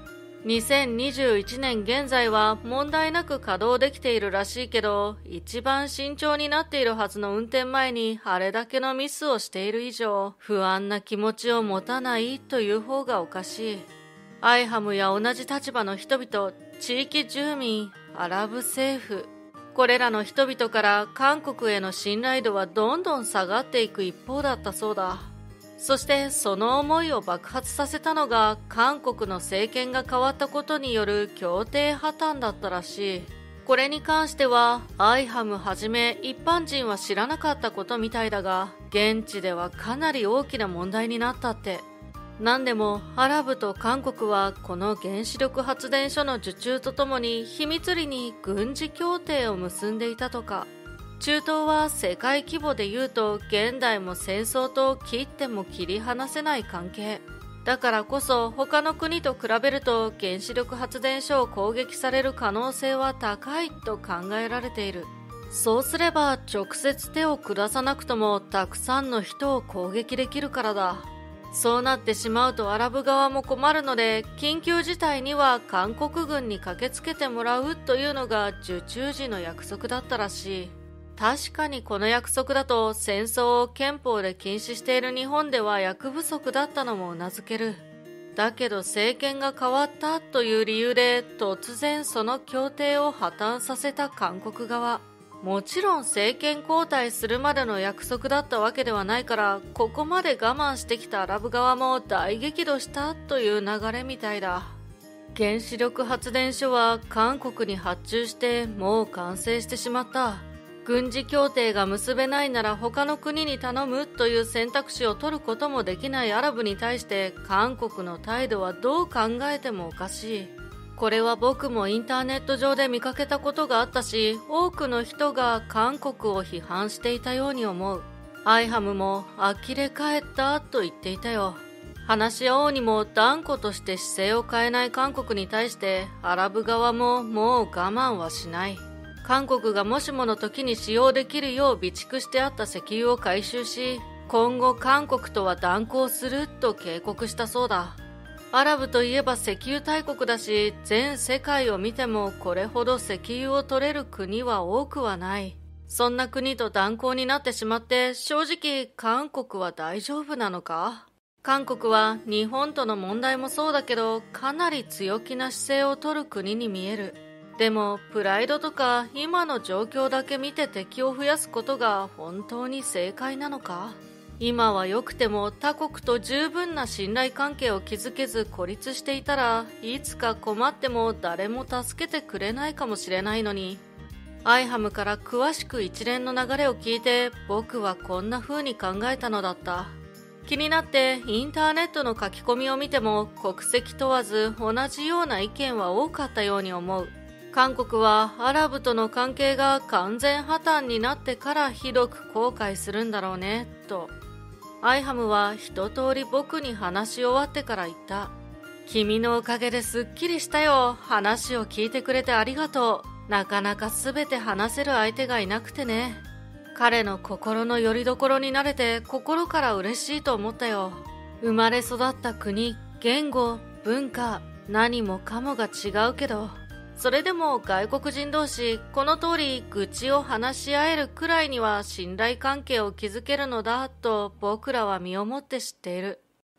。2021年現在は問題なく稼働できているらしいけど、一番慎重になっているはずの運転前にあれだけのミスをしている以上、不安な気持ちを持たないという方がおかしい。アイハムや同じ立場の人々、地域住民、アラブ政府、これらの人々から韓国への信頼度はどんどん下がっていく一方だったそうだ。そしてその思いを爆発させたのが韓国の政権が変わったことによる協定破綻だったらしい。これに関してはアイハムはじめ一般人は知らなかったことみたいだが、現地ではかなり大きな問題になったって。何でもアラブと韓国はこの原子力発電所の受注とともに秘密裏に軍事協定を結んでいたとか。中東は世界規模で言うと現代も戦争と切っても切り離せない関係だからこそ、他の国と比べると原子力発電所を攻撃される可能性は高いと考えられている。そうすれば直接手を下さなくともたくさんの人を攻撃できるからだ。そうなってしまうとアラブ側も困るので、緊急事態には韓国軍に駆けつけてもらうというのが受注時の約束だったらしい。確かにこの約束だと戦争を憲法で禁止している日本では役不足だったのもうなずける。だけど政権が変わったという理由で突然その協定を破綻させた韓国側。もちろん政権交代するまでの約束だったわけではないから、ここまで我慢してきたアラブ側も大激怒したという流れみたいだ。原子力発電所は韓国に発注してもう完成してしまった。軍事協定が結べないなら他の国に頼むという選択肢を取ることもできないアラブに対して韓国の態度はどう考えてもおかしい。これは僕もインターネット上で見かけたことがあったし、多くの人が韓国を批判していたように思う。アイハムも呆れ返ったと言っていたよ。話し合おうにも断固として姿勢を変えない韓国に対してアラブ側ももう我慢はしない。韓国がもしもの時に使用できるよう備蓄してあった石油を回収し、今後韓国とは断交すると警告したそうだ。アラブといえば石油大国だし、全世界を見てもこれほど石油を取れる国は多くはない。そんな国と断交になってしまって正直韓国は大丈夫なのか？韓国は日本との問題もそうだけどかなり強気な姿勢を取る国に見える。でもプライドとか今の状況だけ見て敵を増やすことが本当に正解なのか？今は良くても他国と十分な信頼関係を築けず孤立していたらいつか困っても誰も助けてくれないかもしれないのに。アイハムから詳しく一連の流れを聞いて僕はこんな風に考えたのだった。気になってインターネットの書き込みを見ても国籍問わず同じような意見は多かったように思う。韓国はアラブとの関係が完全破綻になってからひどく後悔するんだろうねと。アイハムは一通り僕に話し終わってから言った。君のおかげですっきりしたよ。話を聞いてくれてありがとう。なかなか全て話せる相手がいなくてね。彼の心の拠り所になれて心から嬉しいと思ったよ。生まれ育った国、言語、文化、何もかもが違うけど、それでも外国人同士この通り愚痴を話し合えるくらいには信頼関係を築けるのだと僕らは身をもって知っている。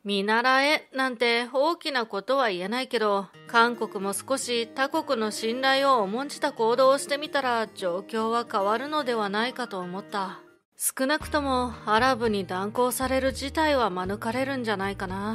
見習えなんて大きなことは言えないけど、韓国も少し他国の信頼を重んじた行動をしてみたら状況は変わるのではないかと思った。少なくともアラブに断行される事態は免れるんじゃないかな。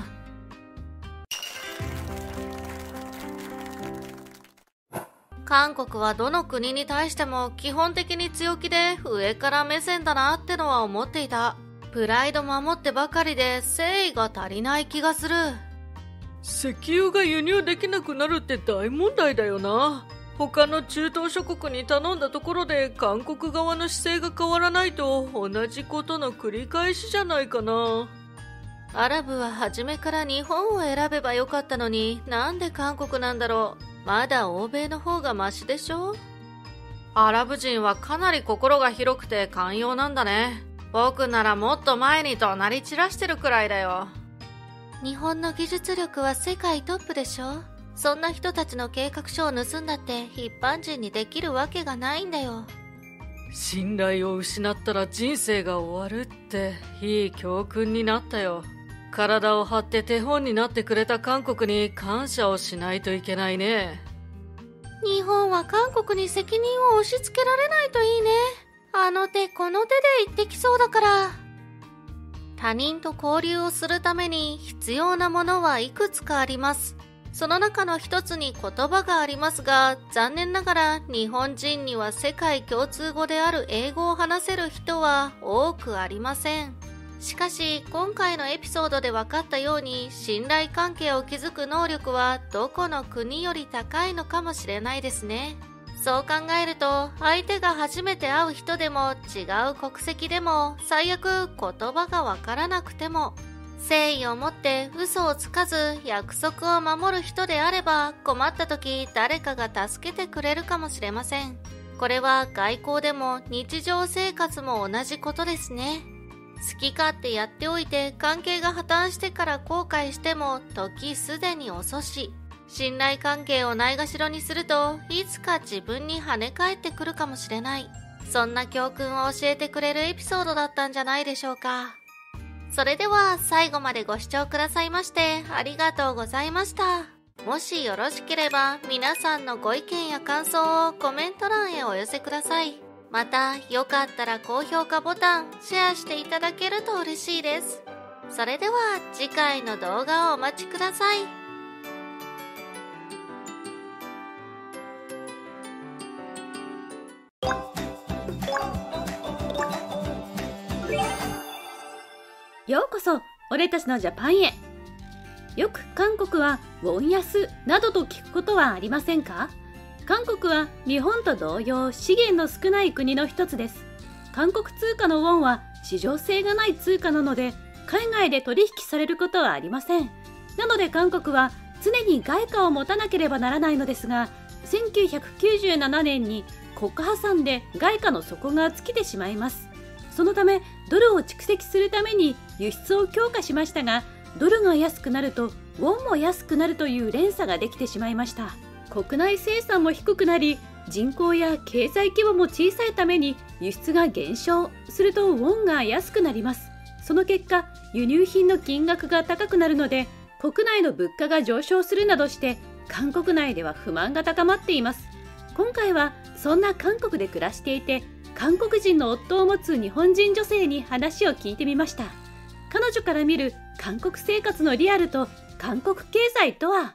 韓国はどの国に対しても基本的に強気で上から目線だなってのは思っていた。プライド守ってばかりで誠意が足りない気がする。石油が輸入できなくなるって大問題だよな。他の中東諸国に頼んだところで韓国側の姿勢が変わらないと同じことの繰り返しじゃないかな。アラブは初めから日本を選べばよかったのに、なんで韓国なんだろう。まだ欧米の方がマシでしょ。アラブ人はかなり心が広くて寛容なんだね。僕ならもっと前に怒鳴り散らしてるくらいだよ。 日本の技術力は世界トップでしょ。そんな人たちの計画書を盗んだって一般人にできるわけがないんだよ。 信頼を失ったら人生が終わるっていい教訓になったよ。体を張って手本になってくれた韓国に感謝をしないといけないね。 日本は韓国に責任を押し付けられないといいね。あの手この手で言ってきそうだから。他人と交流をするために必要なものはいくつかあります。その中の一つに言葉がありますが、残念ながら日本人には世界共通語である英語を話せる人は多くありません。しかし今回のエピソードで分かったように、信頼関係を築く能力はどこの国より高いのかもしれないですね。そう考えると、相手が初めて会う人でも違う国籍でも、最悪言葉が分からなくても、誠意を持って嘘をつかず約束を守る人であれば、困った時誰かが助けてくれるかもしれません。これは外交でも日常生活も同じことですね。好き勝手やっておいて関係が破綻してから後悔しても時すでに遅し。信頼関係をないがしろにするといつか自分に跳ね返ってくるかもしれない。そんな教訓を教えてくれるエピソードだったんじゃないでしょうか。それでは最後までご視聴くださいましてありがとうございました。もしよろしければ皆さんのご意見や感想をコメント欄へお寄せください。またよかったら高評価ボタン、シェアしていただけると嬉しいです。それでは次回の動画をお待ちください。 ようこそ俺たちのジャパンへ。よく韓国はウォン安などと聞くことはありませんか？韓国は日本と同様資源の少ない国の一つです。韓国通貨のウォンは市場性がない通貨なので海外で取引されることはありません。なので韓国は常に外貨を持たなければならないのですが、1997年に国家破産で外貨の底が尽きてしまいます。そのためドルを蓄積するために輸出を強化しましたが、ドルが安くなるとウォンも安くなるという連鎖ができてしまいました。国内生産も低くなり、人口や経済規模も小さいために輸出が減少するとウォンが安くなります。その結果輸入品の金額が高くなるので、国内の物価が上昇するなどして韓国内では不満が高まっています。今回はそんな韓国で暮らしていて韓国人の夫を持つ日本人女性に話を聞いてみました。彼女から見る韓国生活のリアルと韓国経済とは。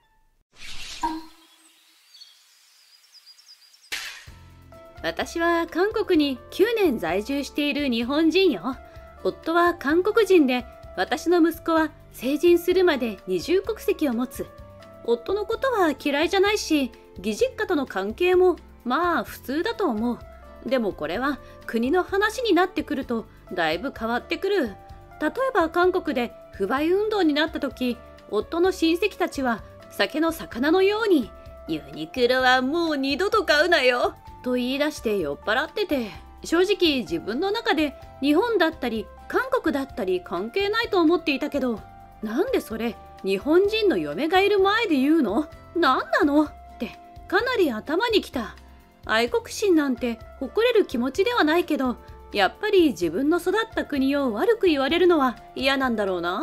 私は韓国に9年在住している日本人よ。夫は韓国人で、私の息子は成人するまで二重国籍を持つ。夫のことは嫌いじゃないし、義実家との関係もまあ普通だと思う。でもこれは国の話になってくるとだいぶ変わってくる。例えば韓国で不買運動になった時、夫の親戚たちは酒の魚のようにユニクロはもう二度と買うなよと言い出して酔っ払ってて、正直自分の中で日本だったり韓国だったり関係ないと思っていたけど、なんでそれ日本人の嫁がいる前で言うの？なんなの？ってかなり頭にきた。愛国心なんて誇れる気持ちではないけど、やっぱり自分の育った国を悪く言われるのは嫌なんだろうな。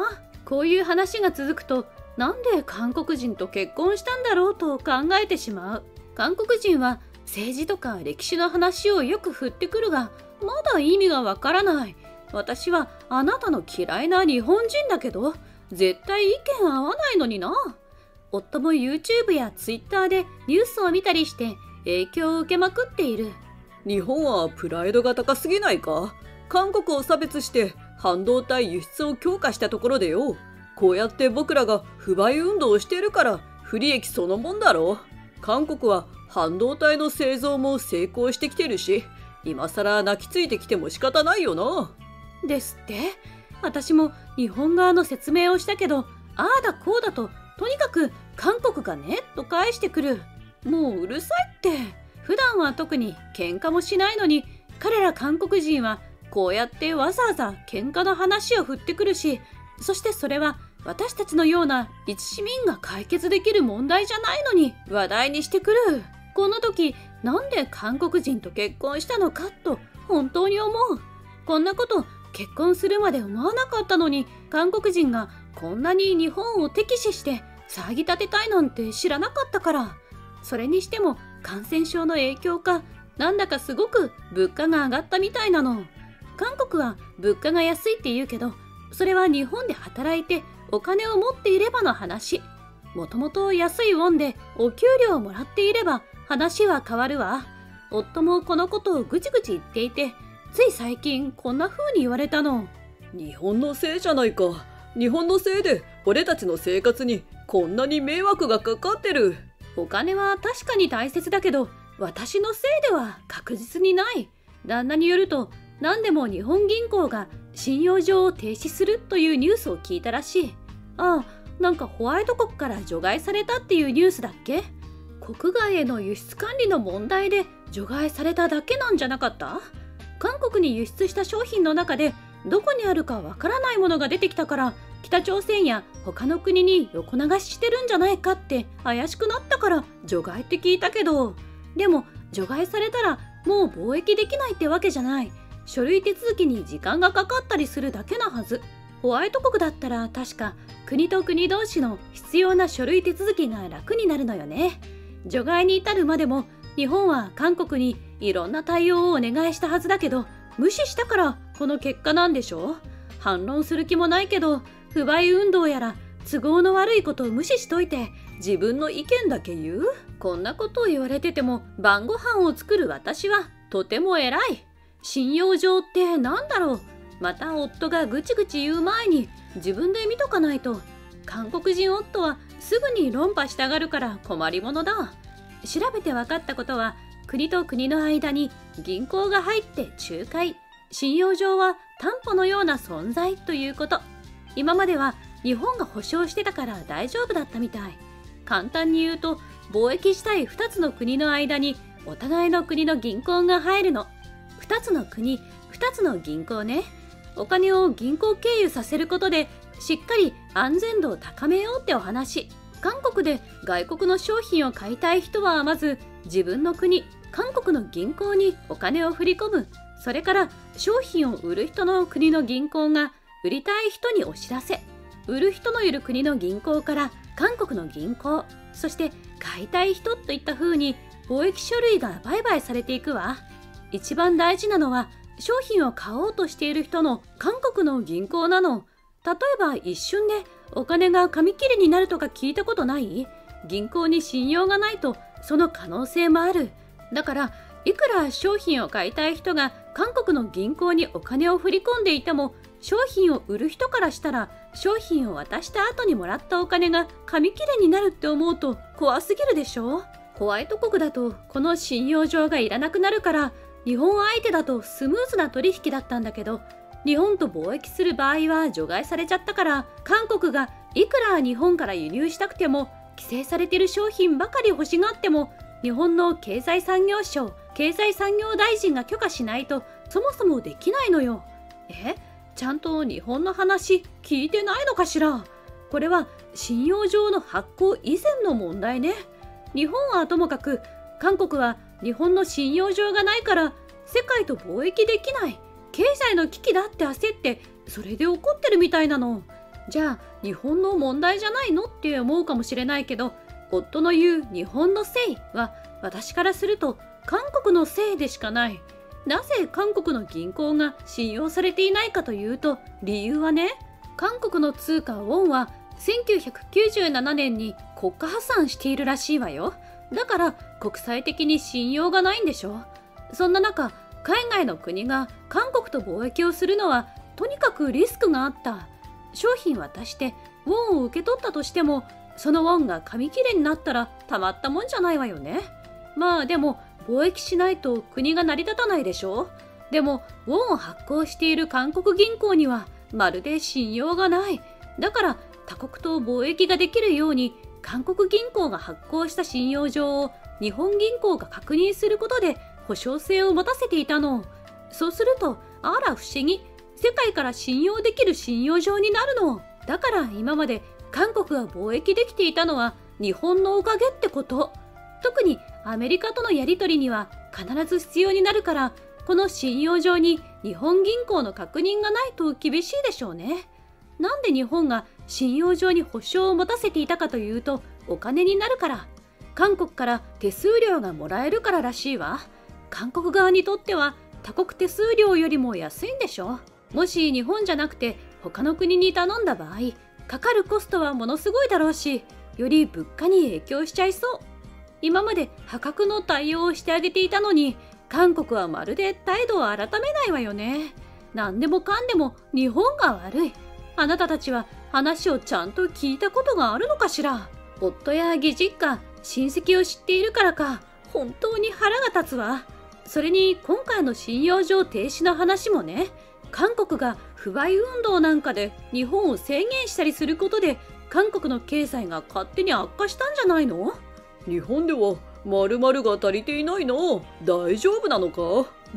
こういう話が続くと、なんで韓国人と結婚したんだろうと考えてしまう。韓国人は政治とか歴史の話をよく振ってくるが、まだ意味がわからない。私はあなたの嫌いな日本人だけど、絶対意見合わないのにな。夫も YouTube や Twitter でニュースを見たりして影響を受けまくっている。 日本はプライドが高すぎないか？韓国を差別して半導体輸出を強化したところでよ。こうやって僕らが不買運動をしているから不利益そのもんだろ。韓国は半導体の製造も成功してきてるし、今更泣きついてきても仕方ないよな。 ですって。私も日本側の説明をしたけど、ああだこうだととにかく韓国がねと返してくる。もううるさいって。普段は特に喧嘩もしないのに、彼ら韓国人はこうやってわざわざ喧嘩の話を振ってくるし、そしてそれは私たちのような一市民が解決できる問題じゃないのに話題にしてくる。この時なんで韓国人と結婚したのかと本当に思う。こんなこと結婚するまで思わなかったのに、韓国人がこんなに日本を敵視して騒ぎ立てたいなんて知らなかったから。それにしても感染症の影響かなんだかすごく物価が上がったみたいなの。韓国は物価が安いって言うけど、それは日本で働いてお金を持っていればの話。もともと安いウォンでお給料をもらっていれば話は変わるわ。夫もこのことをぐちぐち言っていて、つい最近こんな風に言われたの。 日本のせいじゃないか。日本のせいで俺たちの生活にこんなに迷惑がかかってる。 お金は確かに大切だけど、私のせいでは確実にない。旦那によると、何でも日本銀行が信用状を停止するというニュースを聞いたらしい。ああ、なんかホワイト国から除外されたっていうニュースだっけ？国外への輸出管理の問題で除外されただけなんじゃなかった？韓国に輸出した商品の中でどこにあるかわからないものが出てきたから、北朝鮮や他の国に横流ししてるんじゃないかって怪しくなったから除外って聞いたけど、でも除外されたらもう貿易できないってわけじゃない。書類手続きに時間がかかったりするだけなはず。ホワイト国だったら確か国と国同士の必要な書類手続きが楽になるのよね。除外に至るまでも日本は韓国にいろんな対応をお願いしたはずだけど、無視したからこの結果なんでしょ。反論する気もないけど、不買運動やら都合の悪いことを無視しといて自分の意見だけ言う？こんなことを言われてても晩ご飯を作る私はとても偉い。信用状ってなんだろう。また夫がぐちぐち言う前に自分で見とかないと。韓国人夫はすぐに論破したがるから困りものだ。調べて分かったことは、国と国の間に銀行が入って仲介、信用状は担保のような存在ということ。今までは日本が保証してたから大丈夫だったみたい。簡単に言うと、貿易したい2つの国の間にお互いの国の銀行が入るの。2つの国、2つの銀行ね。お金を銀行経由させることでしっかり安全度を高めようってお話。韓国で外国の商品を買いたい人はまず自分の国、韓国の銀行にお金を振り込む。それから商品を売る人の国の銀行が売りたい人にお知らせ。売る人のいる国の銀行から韓国の銀行、そして買いたい人といった風に貿易書類が売買されていくわ。一番大事なのは商品を買おうとしている人の韓国の銀行なの。例えば一瞬でお金が紙切れになるとか聞いたことない？銀行に信用がないとその可能性もある。だからいくら商品を買いたい人が韓国の銀行にお金を振り込んでいても、商品を売る人からしたら商品を渡した後にもらったお金が紙切れになるって思うと怖すぎるでしょ。ホワイト国だとこの信用状がいらなくなるから、日本相手だとスムーズな取引だったんだけど、日本と貿易する場合は除外されちゃったから、韓国がいくら日本から輸入したくても規制されてる商品ばかり欲しがっても、日本の経済産業省、経済産業大臣が許可しないとそもそもできないのよ。ちゃんと日本の話聞いてないのかしら。これは信用状の発行以前の問題ね。日本はともかく、韓国は日本の信用状がないから世界と貿易できない、経済の危機だって焦ってそれで怒ってるみたいなの。 じゃあ日本の問題じゃないのって思うかもしれないけど、夫の言う日本のせいは私からすると韓国のせいでしかない。なぜ韓国の銀行が信用されていないかというと、理由はね、韓国の通貨ウォンは1997年に国家破産しているらしいわよ。だから国際的に信用がないんでしょ。そんな中、海外の国が韓国と貿易をするのはとにかくリスクがあった。商品渡してウォンを受け取ったとしても、そのウォンが紙切れになったらたまったもんじゃないわよね。まあでも貿易しないと国が成り立たないでしょ。でもウォンを発行している韓国銀行にはまるで信用がない。だから他国と貿易ができるように韓国銀行が発行した信用状を日本銀行が確認することで保証性を持たせていたの。そうすると、あら不思議、世界から信用できる信用状になるの。だから今まで韓国が貿易できていたのは日本のおかげってこと。特にアメリカとのやり取りには必ず必要になるから、この信用状に日本銀行の確認がないと厳しいでしょうね。なんで日本が信用状に保証を持たせていたかというと、お金になるから。韓国から手数料がもらえるかららしいわ。韓国側にとっては他国手数料よりも安いんでしょ。もし日本じゃなくて他の国に頼んだ場合、かかるコストはものすごいだろうし、より物価に影響しちゃいそう。今まで破格の対応をしてあげていたのに、韓国はまるで態度を改めないわよね。何でもかんでも日本が悪い。あなたたちは話をちゃんと聞いたことがあるのかしら。夫や義実家、親戚を知っているからか、本当に腹が立つわ。それに今回の信用状停止の話もね、韓国が不買運動なんかで日本を制限したりすることで、韓国の経済が勝手に悪化したんじゃないの？ 日本では〇〇が足りていないの？大丈夫なのか？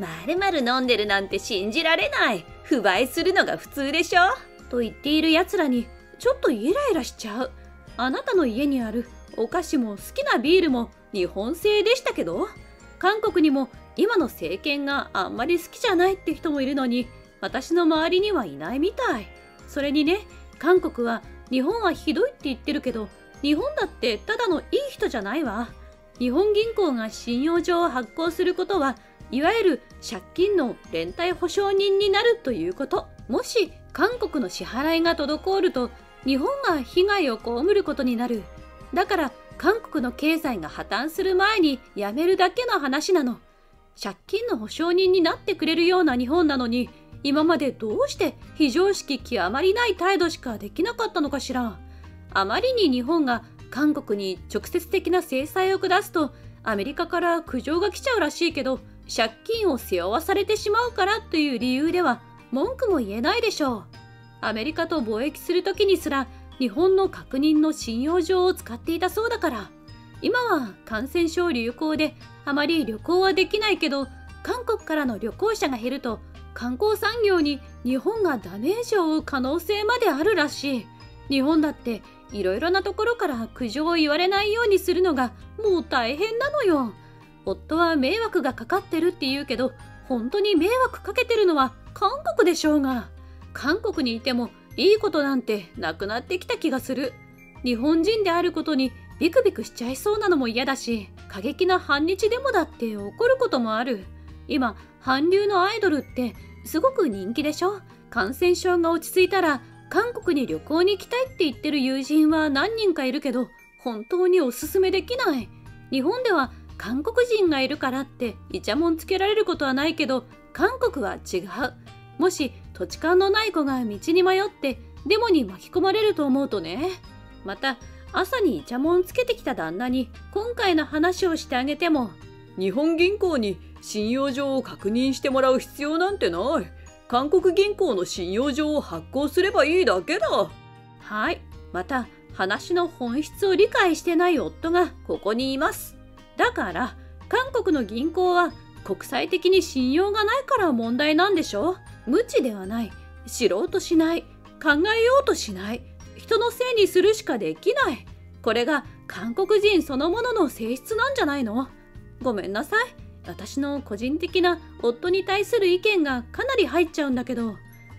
〇〇飲んでるなんて信じられない。不買するのが普通でしょと言っている奴らにちょっとイライラしちゃう。あなたの家にあるお菓子も好きなビールも日本製でしたけど、韓国にも今の政権があんまり好きじゃないって人もいるのに、私の周りにはいないみたい。それにね、韓国は日本はひどいって言ってるけど、日本だってただのいい人じゃないわ。日本銀行が信用状を発行することは、いわゆる借金の連帯保証人になるということ。もし韓国の支払いが滞ると、日本が被害を被ることになる。だから韓国の経済が破綻する前にやめるだけの話なの。借金の保証人になってくれるような日本なのに、今までどうして非常識極まりない態度しかできなかったのかしら。あまりに日本が韓国に直接的な制裁を下すと、アメリカから苦情が来ちゃうらしいけど、借金を背負わされてしまうからという理由では文句も言えないでしょう。アメリカと貿易する時にすら日本の確認の信用状を使っていたそうだから。今は感染症流行であまり旅行はできないけど、韓国からの旅行者が減ると観光産業に日本がダメージを負う可能性まであるらしい。日本だっていろいろなところから苦情を言われないようにするのがもう大変なのよ。夫は迷惑がかかってるって言うけど、本当に迷惑かけてるのは韓国でしょうが。韓国にいてもいいことなんてなくなってきた気がする。日本人であることにビクビクしちゃいそうなのも嫌だし、過激な反日デモだって起こることもある。今韓流のアイドルってすごく人気でしょ。感染症が落ち着いたら韓国に旅行に行きたいって言ってる友人は何人かいるけど、本当におすすめできない。日本では韓国人がいるからってイチャモンつけられることはないけど、韓国は違う。もし土地勘のない子が道に迷ってデモに巻き込まれると思うとね。また朝にイチャモンつけてきた旦那に今回の話をしてあげても、 日本銀行に信用状を確認してもらう必要なんてない。韓国銀行の信用状を発行すればいいだけだ。 はい。また話の本質を理解してない夫がここにいます。だから韓国の銀行は国際的に信用がないから問題なんでしょ。無知ではない。知ろうとしない。考えようとしない。人のせいにするしかできない。これが韓国人そのものの性質なんじゃないの？ごめんなさい。私の個人的な夫に対する意見がかなり入っちゃうんだけど、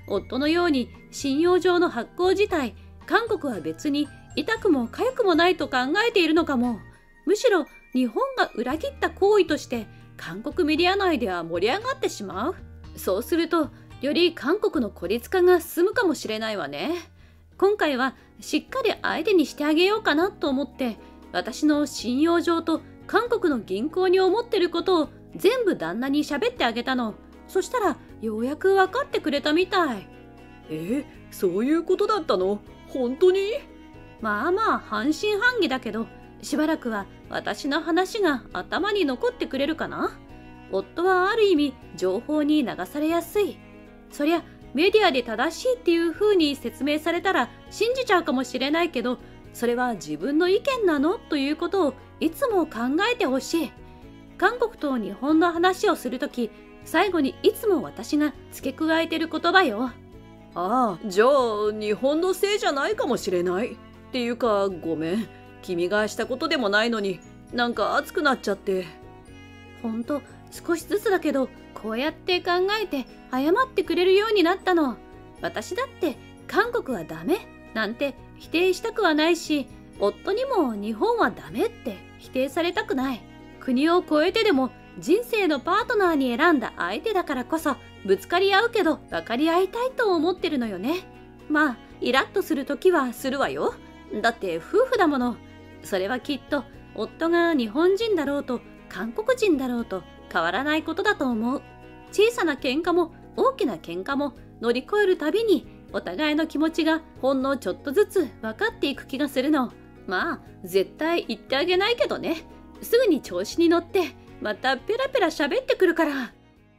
夫のように信用状の発行自体、韓国は別に痛くも痒くもないと考えているのかも。むしろ日本が裏切った行為として韓国メディア内では盛り上がってしまう。そうするとより韓国の孤立化が進むかもしれないわね。今回はしっかり相手にしてあげようかなと思って、私の信用状と韓国の銀行に思ってることを全部旦那に喋ってあげたの。そしたらようやく分かってくれたみたい。 そういうことだったの？本当に？ まあまあ半信半疑だけど、しばらくは私の話が頭に残ってくれるかな。夫はある意味情報に流されやすい。そりゃメディアで正しいっていう風に説明されたら信じちゃうかもしれないけど、それは自分の意見なのということをいつも考えてほしい。韓国と日本の話をするとき、最後にいつも私が付け加えてる言葉よ。 ああ、じゃあ日本のせいじゃないかもしれない。っていうかごめん。君がしたことでもないのに、なんか熱くなっちゃって。 ほんと少しずつだけど、こうやって考えて謝ってくれるようになったの。私だって韓国はダメなんて否定したくはないし、夫にも日本はダメって否定されたくない。国を越えてでも人生のパートナーに選んだ相手だからこそ、ぶつかり合うけど分かり合いたいと思ってるのよね。まあイラッとするときはするわよ。だって夫婦だもの。それはきっと夫が日本人だろうと韓国人だろうと変わらないことだと思う。小さな喧嘩も大きな喧嘩も乗り越えるたびに、お互いの気持ちがほんのちょっとずつ分かっていく気がするの。まあ絶対言ってあげないけどね。すぐに調子に乗ってまたペラペラ喋ってくるから。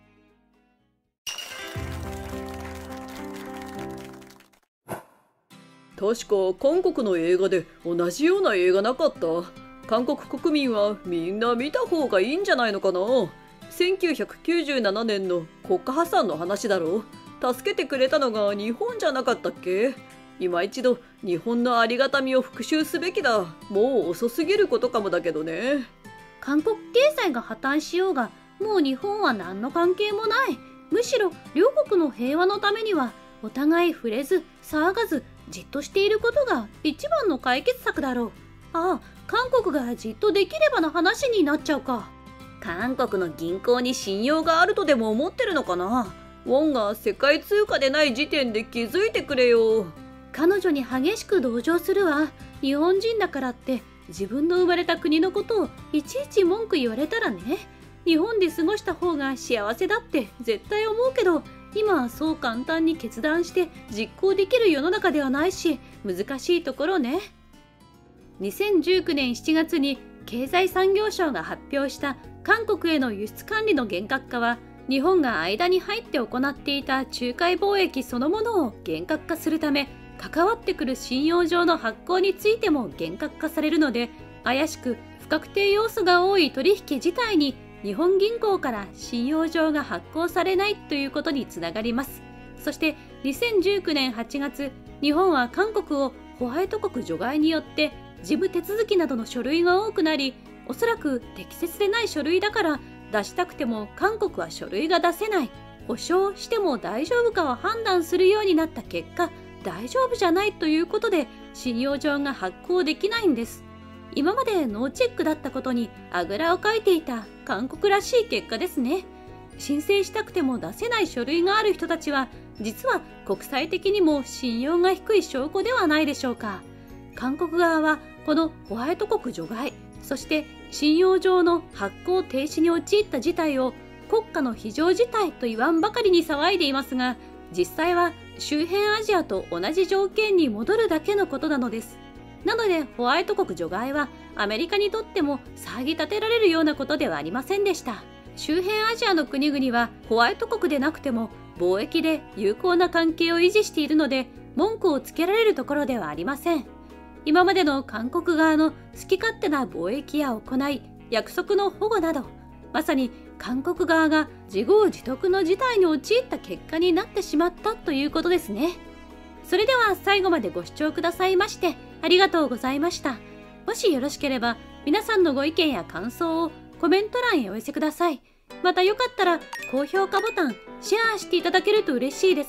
確か韓国の映画で同じような映画なかった？韓国国民はみんな見た方がいいんじゃないのかな。1997年の国家破産の話だろう。助けてくれたのが日本じゃなかったっけ？今一度日本のありがたみを復習すべきだ。もう遅すぎることかもだけどね。 韓国経済が破綻しようが、もう日本は何の関係もない。むしろ両国の平和のためには、お互い触れず騒がずじっとしていることが一番の解決策だろう。ああ、韓国がじっとできればの話になっちゃうか。 韓国の銀行に信用があるとでも思ってるのかな。 ウォンが世界通貨でない時点で気づいてくれよ。 彼女に激しく同情するわ。日本人だからって自分の生まれた国のことをいちいち文句言われたらね。日本で過ごした方が幸せだって絶対思うけど、今はそう簡単に決断して実行できる世の中ではないし、難しいところね。2019年7月に経済産業省が発表した韓国への輸出管理の厳格化は、日本が間に入って行っていた仲介貿易そのものを厳格化するため、関わってくる信用状の発行についても厳格化されるので、怪しく不確定要素が多い取引自体に日本銀行から信用状が発行されないということにつながります。そして2019年8月、日本は韓国をホワイト国除外によって事務手続きなどの書類が多くなり、おそらく適切でない書類だから出したくても韓国は書類が出せない、保証しても大丈夫かを判断するようになった結果、大丈夫じゃないということで信用状が発行できないんです。今までノーチェックだったことにあぐらをかいていた韓国らしい結果ですね。申請したくても出せない書類がある人たちは、実は国際的にも信用が低い証拠ではないでしょうか。韓国側はこのホワイト国除外、そして信用状の発行停止に陥った事態を国家の非常事態と言わんばかりに騒いでいますが、実際は周辺アジアと同じ条件に戻るだけのことなのです。なのでホワイト国除外はアメリカにとっても騒ぎ立てられるようなことではありませんでした。周辺アジアの国々はホワイト国でなくても貿易で友好な関係を維持しているので、文句をつけられるところではありません。今までの韓国側の好き勝手な貿易や行い、約束の保護など、まさに韓国側が自業自得の事態に陥った結果になってしまったということですね。それでは最後までご視聴くださいましてありがとうございました。もしよろしければ皆さんのご意見や感想をコメント欄へお寄せください。またよかったら高評価ボタン、シェアしていただけると嬉しいです。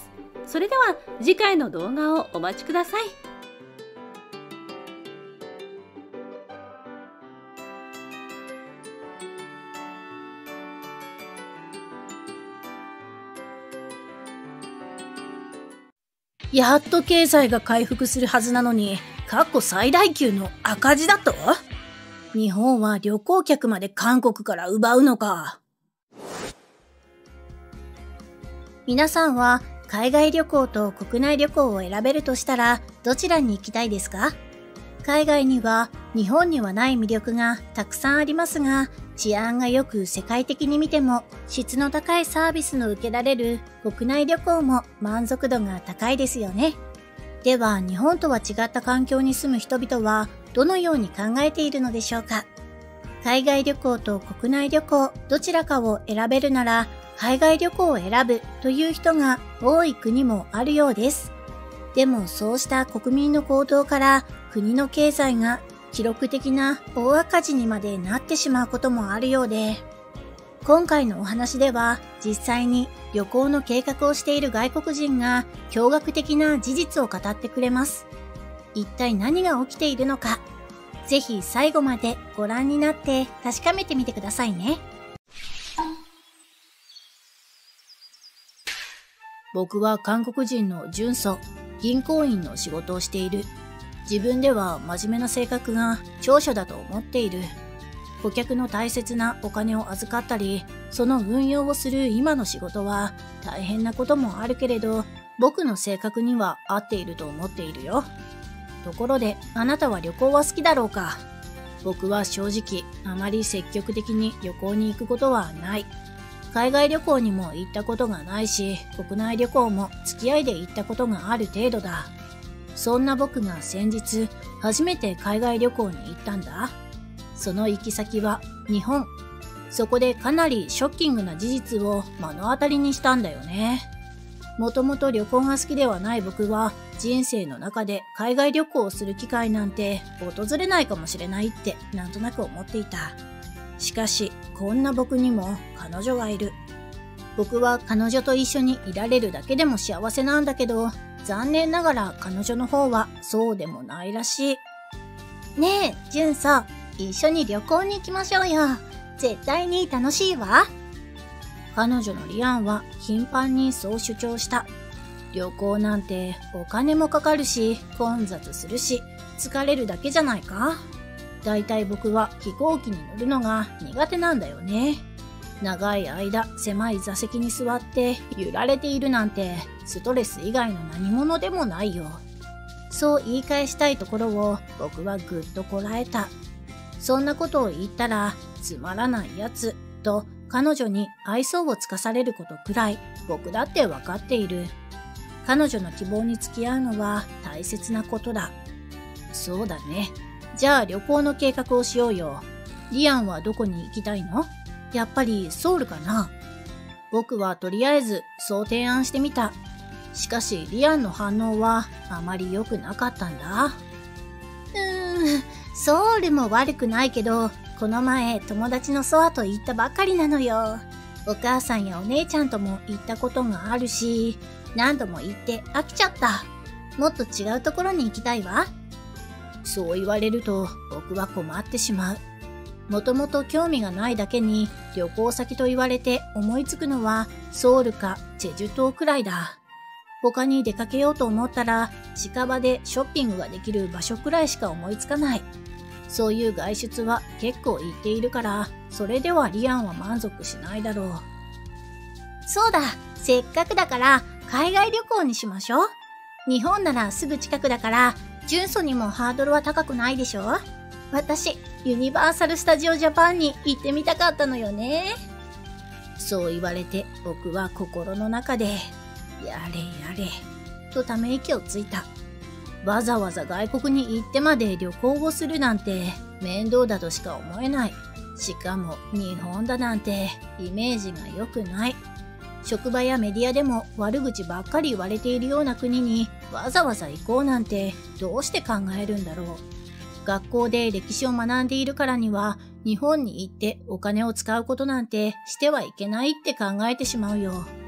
それでは次回の動画をお待ちください。 やっと経済が回復するはずなのに、過去最大級の赤字だと？日本は旅行客まで韓国から奪うのか。皆さんは海外旅行と国内旅行を選べるとしたらどちらに行きたいですか？海外には日本にはない魅力がたくさんありますが、治安が良く世界的に見ても質の高いサービスの受けられる国内旅行も満足度が高いですよね。では日本とは違った環境に住む人々はどのように考えているのでしょうか？海外旅行と国内旅行どちらかを選べるなら海外旅行を選ぶという人が多い国もあるようです。でもそうした国民の行動から国の経済が記録的な大赤字にまでなってしまうこともあるようで、今回のお話では実際に旅行の計画をしている外国人が驚愕的な事実を語ってくれます。一体何が起きているのか、ぜひ最後までご覧になって確かめてみてくださいね。僕は韓国人の純祖、銀行員の仕事をしている。自分では真面目な性格が長所だと思っている。顧客の大切なお金を預かったり、その運用をする今の仕事は大変なこともあるけれど、僕の性格には合っていると思っているよ。ところで、あなたは旅行は好きだろうか？僕は正直、あまり積極的に旅行に行くことはない。海外旅行にも行ったことがないし、国内旅行も付き合いで行ったことがある程度だ。そんな僕が先日、初めて海外旅行に行ったんだ。その行き先は日本。そこでかなりショッキングな事実を目の当たりにしたんだよね。もともと旅行が好きではない僕は、人生の中で海外旅行をする機会なんて訪れないかもしれないってなんとなく思っていた。しかし、こんな僕にも彼女がいる。僕は彼女と一緒にいられるだけでも幸せなんだけど、残念ながら彼女の方はそうでもないらしい。ねえ、ジュンソ、一緒に旅行に行きましょうよ。絶対に楽しいわ。彼女のリアンは頻繁にそう主張した。旅行なんてお金もかかるし、混雑するし、疲れるだけじゃないか。だいたい僕は飛行機に乗るのが苦手なんだよね。長い間狭い座席に座って揺られているなんてストレス以外の何者でもないよ。そう言い返したいところを僕はぐっとこらえた。そんなことを言ったらつまらないやつと彼女に愛想をつかされることくらい僕だってわかっている。彼女の希望に付き合うのは大切なことだ。そうだね。じゃあ旅行の計画をしようよ。リアンはどこに行きたいの？やっぱりソウルかな？僕はとりあえずそう提案してみた。しかしリアンの反応はあまり良くなかったんだ。ソウルも悪くないけど、この前友達のソアと行ったばかりなのよ。お母さんやお姉ちゃんとも行ったことがあるし、何度も行って飽きちゃった。もっと違うところに行きたいわ。そう言われると僕は困ってしまう。もともと興味がないだけに旅行先と言われて思いつくのはソウルかチェジュ島くらいだ。他に出かけようと思ったら近場でショッピングができる場所くらいしか思いつかない。そういう外出は結構行っているから、それではリアンは満足しないだろう。そうだ、せっかくだから海外旅行にしましょう。日本ならすぐ近くだから、純素にもハードルは高くないでしょ。私、ユニバーサル・スタジオ・ジャパンに行ってみたかったのよね。そう言われて僕は心の中で、やれやれ、とため息をついた。わざわざ外国に行ってまで旅行をするなんて面倒だとしか思えない。しかも日本だなんてイメージが良くない。職場やメディアでも悪口ばっかり言われているような国にわざわざ行こうなんてどうして考えるんだろう。学校で歴史を学んでいるからには日本に行ってお金を使うことなんてしてはいけないって考えてしまうよ。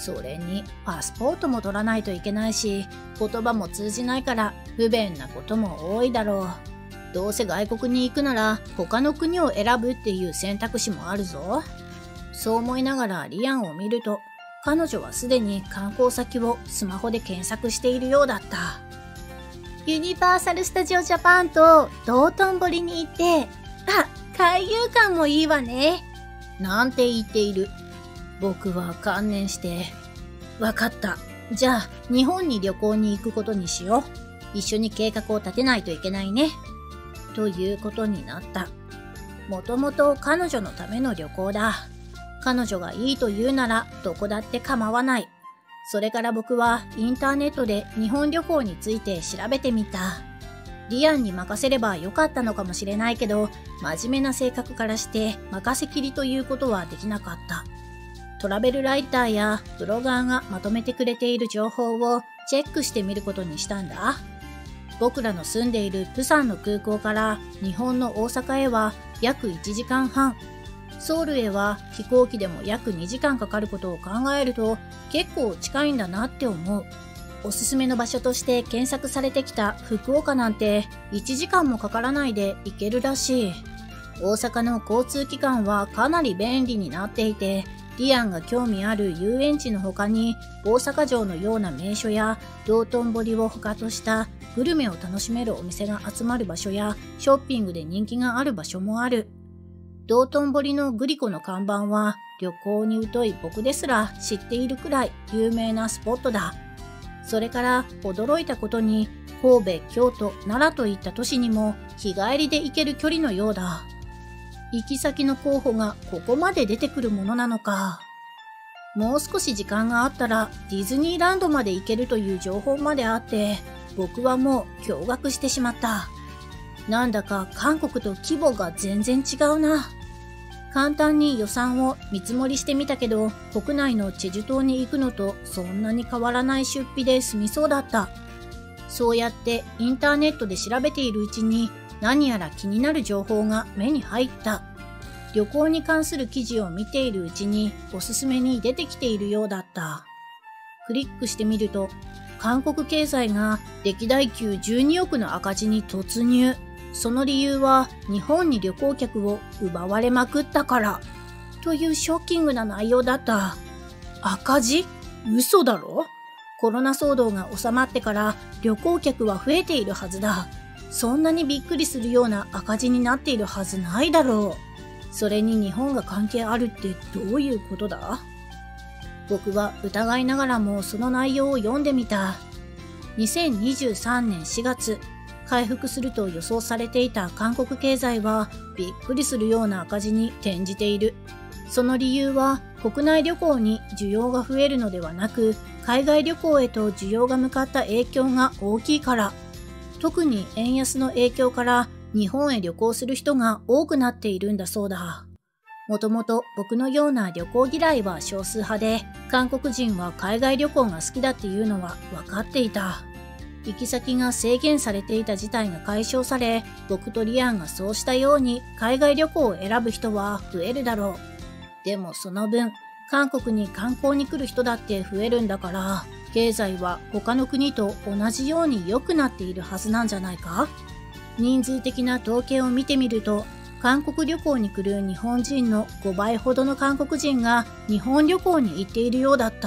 それにパスポートも取らないといけないし、言葉も通じないから不便なことも多いだろう。どうせ外国に行くなら他の国を選ぶっていう選択肢もあるぞ。そう思いながらリアンを見ると、彼女はすでに観光先をスマホで検索しているようだった。ユニバーサル・スタジオ・ジャパンと道頓堀に行って、海遊館もいいわね。なんて言っている。僕は観念して、わかった。じゃあ日本に旅行に行くことにしよう。一緒に計画を立てないといけないね。ということになった。もともと彼女のための旅行だ。彼女がいいと言うならどこだって構わない。それから僕はインターネットで日本旅行について調べてみた。リアンに任せればよかったのかもしれないけど、真面目な性格からして任せきりということはできなかった。トラベルライターやブロガーがまとめてくれている情報をチェックしてみることにしたんだ。僕らの住んでいるプサンの空港から日本の大阪へは約1時間半。ソウルへは飛行機でも約2時間かかることを考えると結構近いんだなって思う。おすすめの場所として検索されてきた福岡なんて1時間もかからないで行けるらしい。大阪の交通機関はかなり便利になっていて、リアンが興味ある遊園地の他に大阪城のような名所や道頓堀を他としたグルメを楽しめるお店が集まる場所やショッピングで人気がある場所もある。道頓堀のグリコの看板は旅行に疎い僕ですら知っているくらい有名なスポットだ。それから驚いたことに神戸、京都、奈良といった都市にも日帰りで行ける距離のようだ。行き先の候補がここまで出てくるものなのか。もう少し時間があったらディズニーランドまで行けるという情報まであって、僕はもう驚愕してしまった。なんだか韓国と規模が全然違うな。簡単に予算を見積もりしてみたけど、国内のチェジュ島に行くのとそんなに変わらない出費で済みそうだった。そうやってインターネットで調べているうちに何やら気になる情報が目に入った。旅行に関する記事を見ているうちにおすすめに出てきているようだった。クリックしてみると、韓国経済が歴代級12億の赤字に突入。その理由は日本に旅行客を奪われまくったからというショッキングな内容だった。赤字？嘘だろ？コロナ騒動が収まってから旅行客は増えているはずだ。そんなにびっくりするような赤字になっているはずないだろう。それに日本が関係あるってどういうことだ？僕は疑いながらもその内容を読んでみた。2023年4月、回復すると予想されていた韓国経済はびっくりするような赤字に転じている。その理由は国内旅行に需要が増えるのではなく、海外旅行へと需要が向かった影響が大きいから。特に円安の影響から日本へ旅行する人が多くなっているんだそうだ。もともと僕のような旅行嫌いは少数派で、韓国人は海外旅行が好きだっていうのは分かっていた。行き先が制限されていた事態が解消され、僕とリアンがそうしたように海外旅行を選ぶ人は増えるだろう。でもその分、韓国に観光に来る人だって増えるんだから、経済は他の国と同じように良くなっているはずなんじゃないか？人数的な統計を見てみると、韓国旅行に来る日本人の5倍ほどの韓国人が日本旅行に行っているようだった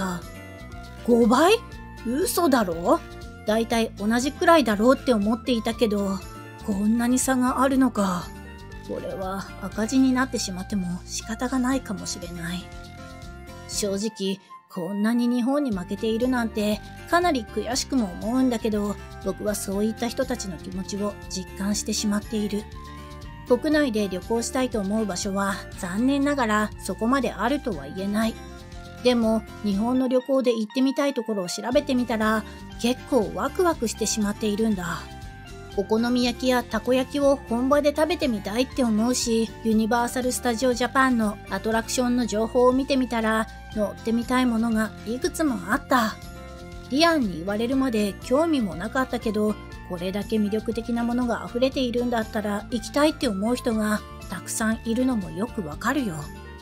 。5倍？嘘だろ？だいたい同じくらいだろうって思っていたけど、こんなに差があるのか。これは赤字になってしまっても仕方がないかもしれない。正直、こんなに日本に負けているなんてかなり悔しくも思うんだけど、僕はそういった人たちの気持ちを実感してしまっている。国内で旅行したいと思う場所は残念ながらそこまであるとは言えない。でも日本の旅行で行ってみたいところを調べてみたら結構ワクワクしてしまっているんだ。お好み焼きやたこ焼きを本場で食べてみたいって思うし、ユニバーサル・スタジオ・ジャパンのアトラクションの情報を見てみたら乗ってみたいものがいくつもあった。リアンに言われるまで興味もなかったけど、これだけ魅力的なものが溢れているんだったら行きたいって思う人がたくさんいるのもよくわかるよ。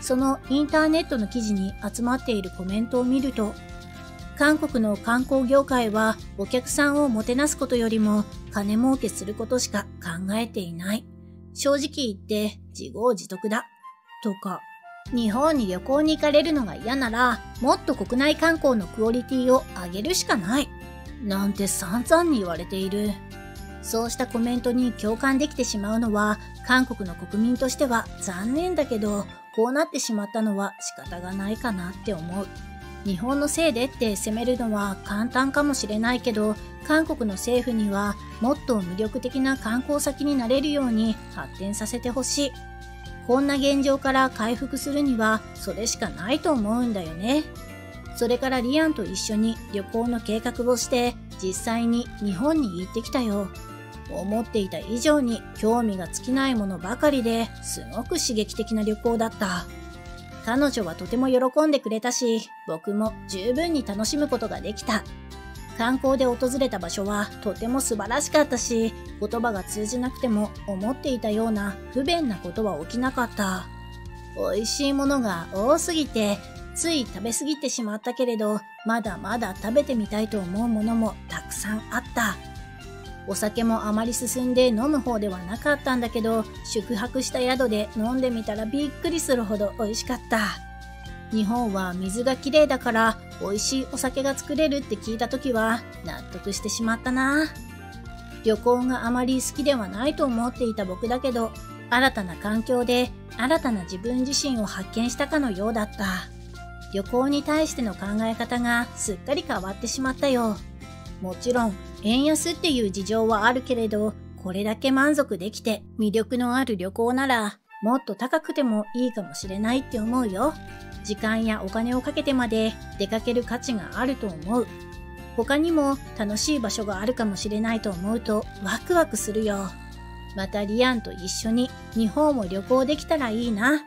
そのインターネットの記事に集まっているコメントを見ると、韓国の観光業界はお客さんをもてなすことよりも金儲けすることしか考えていない。正直言って自業自得だ。とか、日本に旅行に行かれるのが嫌なら、もっと国内観光のクオリティを上げるしかない。なんて散々に言われている。そうしたコメントに共感できてしまうのは、韓国の国民としては残念だけど、こうなってしまったのは仕方がないかなって思う。日本のせいでって責めるのは簡単かもしれないけど、韓国の政府にはもっと魅力的な観光先になれるように発展させてほしい。こんな現状から回復するにはそれしかないと思うんだよね。それからリアンと一緒に旅行の計画をして実際に日本に行ってきたよ。思っていた以上に興味が尽きないものばかりですごく刺激的な旅行だった。彼女はとても喜んでくれたし、僕も十分に楽しむことができた。観光で訪れた場所はとても素晴らしかったし、言葉が通じなくても思っていたような不便なことは起きなかった。美味しいものが多すぎて、つい食べ過ぎてしまったけれど、まだまだ食べてみたいと思うものもたくさんあった。お酒もあまり進んで飲む方ではなかったんだけど、宿泊した宿で飲んでみたらびっくりするほど美味しかった。日本は水がきれいだから美味しいお酒が作れるって聞いたときは納得してしまったな。旅行があまり好きではないと思っていた僕だけど、新たな環境で新たな自分自身を発見したかのようだった。旅行に対しての考え方がすっかり変わってしまったよ。もちろん円安っていう事情はあるけれど、これだけ満足できて魅力のある旅行ならもっと高くてもいいかもしれないって思うよ。時間やお金をかけてまで出かける価値があると思う。他にも楽しい場所があるかもしれないと思うとワクワクするよ。またリアンと一緒に日本を旅行できたらいいな。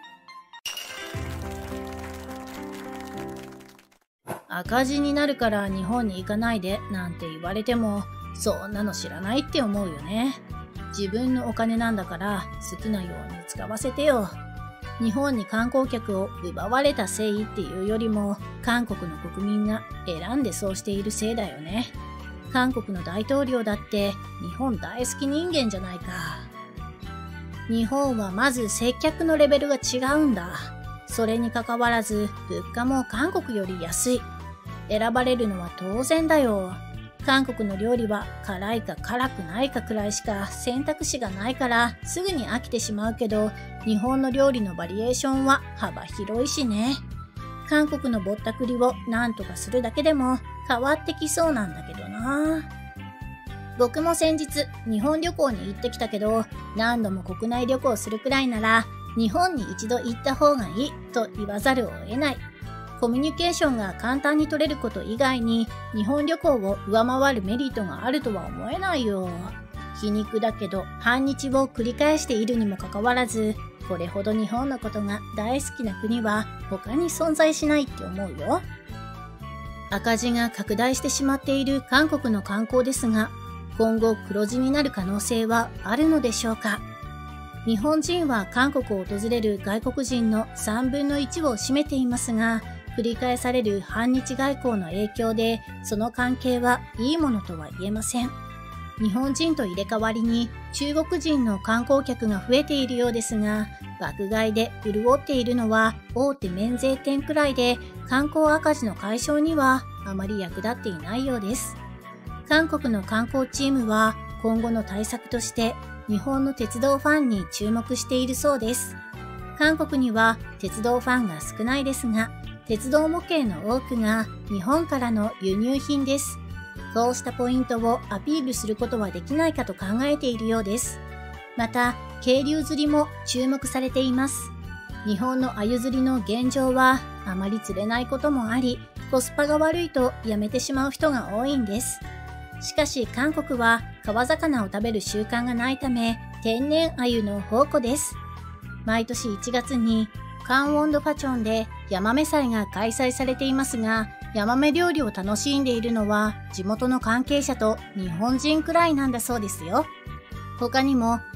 赤字になるから日本に行かないでなんて言われても、そんなの知らないって思うよね。自分のお金なんだから好きなように使わせてよ。日本に観光客を奪われたせいっていうよりも、韓国の国民が選んでそうしているせいだよね。韓国の大統領だって日本大好き人間じゃないか。日本はまず接客のレベルが違うんだ。それにかかわらず物価も韓国より安い。選ばれるのは当然だよ。韓国の料理は辛いか辛くないかくらいしか選択肢がないからすぐに飽きてしまうけど、日本の料理のバリエーションは幅広いしね。韓国のぼったくりをなんとかするだけでも変わってきそうなんだけどな。僕も先日日本旅行に行ってきたけど、何度も国内旅行するくらいなら日本に一度行った方がいいと言わざるを得ない。コミュニケーションが簡単に取れること以外に日本旅行を上回るメリットがあるとは思えないよ。皮肉だけど反日を繰り返しているにもかかわらず、これほど日本のことが大好きな国は他に存在しないって思うよ。赤字が拡大してしまっている韓国の観光ですが、今後黒字になる可能性はあるのでしょうか。日本人は韓国を訪れる外国人の3分の1を占めていますが、繰り返される反日外交の影響で、その関係はいいものとは言えません。日本人と入れ替わりに中国人の観光客が増えているようですが、爆買いで潤っているのは大手免税店くらいで、観光赤字の解消にはあまり役立っていないようです。韓国の観光チームは今後の対策として日本の鉄道ファンに注目しているそうです。韓国には鉄道ファンが少ないですが、鉄道模型の多くが日本からの輸入品です。こうしたポイントをアピールすることはできないかと考えているようです。また、渓流釣りも注目されています。日本の鮎釣りの現状はあまり釣れないこともあり、コスパが悪いとやめてしまう人が多いんです。しかし韓国は川魚を食べる習慣がないため、天然鮎の宝庫です。毎年1月にカンウォンドファチョンでヤマメ祭が開催されていますが、ヤマメ料理を楽しんでいるのは地元の関係者と日本人くらいなんだそうですよ。他にも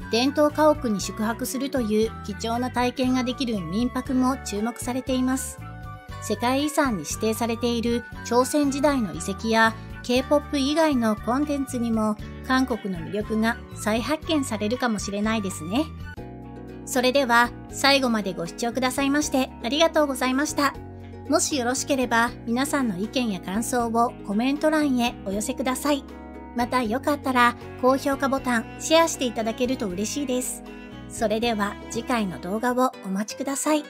伝統家屋に宿泊するという貴重な体験ができる民泊も注目されています。世界遺産に指定されている朝鮮時代の遺跡や K-POP 以外のコンテンツにも韓国の魅力が再発見されるかもしれないですね。それでは最後までご視聴くださいましてありがとうございました。もしよろしければ皆さんの意見や感想をコメント欄へお寄せください。またよかったら高評価ボタン、シェアしていただけると嬉しいです。それでは次回の動画をお待ちください。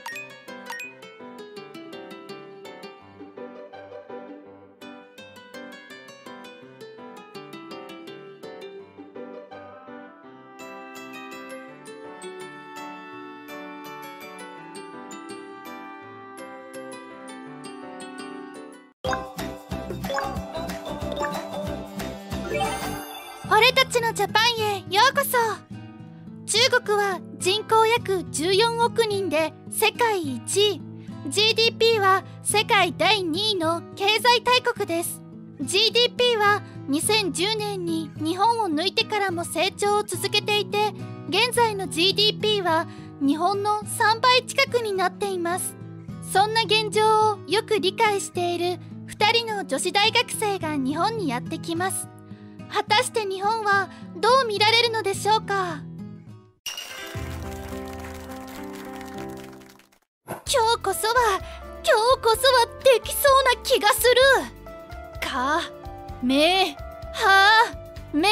俺たちのジャパンへようこそ。中国は人口約14億人で世界1位、 GDP は世界第2位の経済大国です。 GDP は2010年に日本を抜いてからも成長を続けていて、現在の GDP は日本の3倍近くになっています。そんな現状をよく理解している2人の女子大学生が日本にやってきます。果たして日本はどう見られるのでしょうか。今日こそはできそうな気がする。かめはめ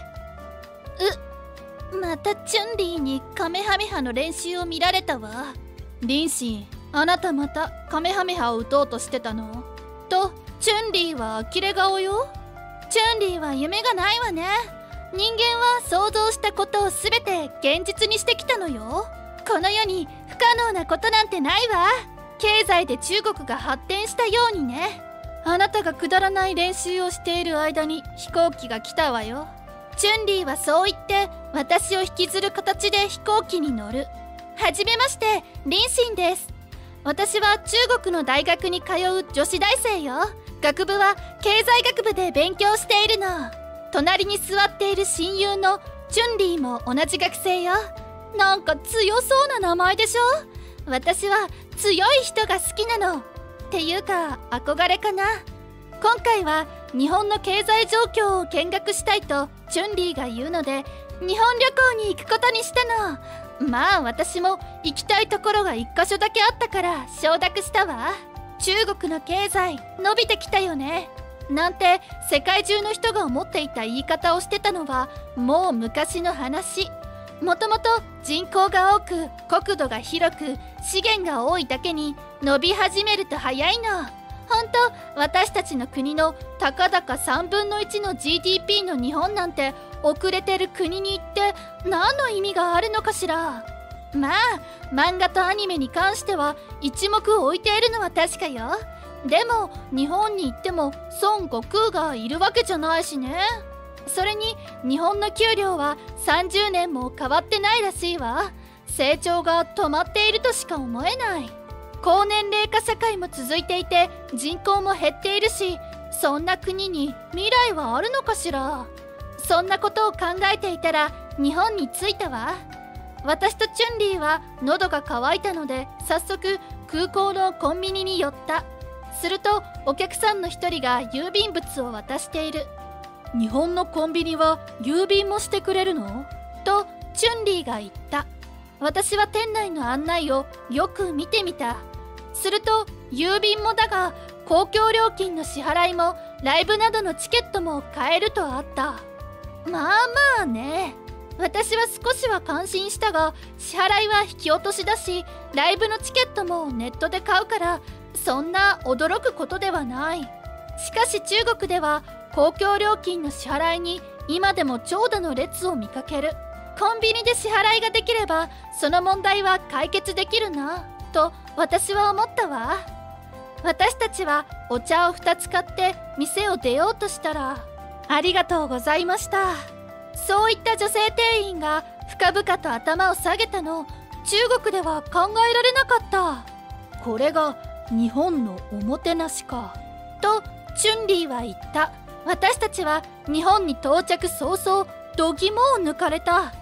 またチュンリーにカメハメハの練習を見られたわ。リンシン、あなたまたカメハメハを打とうとしてたの？とチュンリーは呆れ顔よ。チュンリーは夢がないわね。人間は想像したことを全て現実にしてきたのよ。この世に不可能なことなんてないわ。経済で中国が発展したようにね。あなたがくだらない練習をしている間に飛行機が来たわよ。チュンリーはそう言って私を引きずる形で飛行機に乗る。はじめまして、リンシンです。私は中国の大学に通う女子大生よ。学部は経済学部で勉強しているの。隣に座っている親友のチュンリーも同じ学生よ。なんか強そうな名前でしょ。私は強い人が好きなの。っていうか憧れかな。今回は日本の経済状況を見学したいとチュンリーが言うので日本旅行に行くことにしたの。まあ私も行きたいところが1カ所だけあったから承諾したわ。中国の経済伸びてきたよねなんて世界中の人が思っていた言い方をしてたのはもう昔の話。もともと人口が多く国土が広く資源が多いだけに伸び始めると早いの。ほんと私たちの国のたかだか3分の1の GDP の日本なんて遅れてる国に行って何の意味があるのかしら。まあ漫画とアニメに関しては一目置いているのは確かよ。でも日本に行っても孫悟空がいるわけじゃないしね。それに日本の給料は30年も変わってないらしいわ。成長が止まっているとしか思えない。高年齢化社会も続いていて人口も減っているし、そんな国に未来はあるのかしら。そんなことを考えていたら日本に着いたわ。私とチュンリーは喉が渇いたので早速空港のコンビニに寄った。するとお客さんの一人が郵便物を渡している。日本のコンビニは郵便もしてくれるの？とチュンリーが言った。私は店内の案内をよく見てみた。すると郵便もだが公共料金の支払いもライブなどのチケットも買えるとあった。まあね。私は少しは感心したが支払いは引き落としだしライブのチケットもネットで買うからそんな驚くことではない。しかし中国では公共料金の支払いに今でも長蛇の列を見かける。コンビニで支払いができればその問題は解決できるなと私は思ったわ。私たちはお茶を2つ買って店を出ようとしたらありがとうございましたそういった女性店員が深々と頭を下げたの中国では考えられなかった。これが日本のおもてなしかとチュンリーは言った。私たちは日本に到着早々度肝を抜かれた。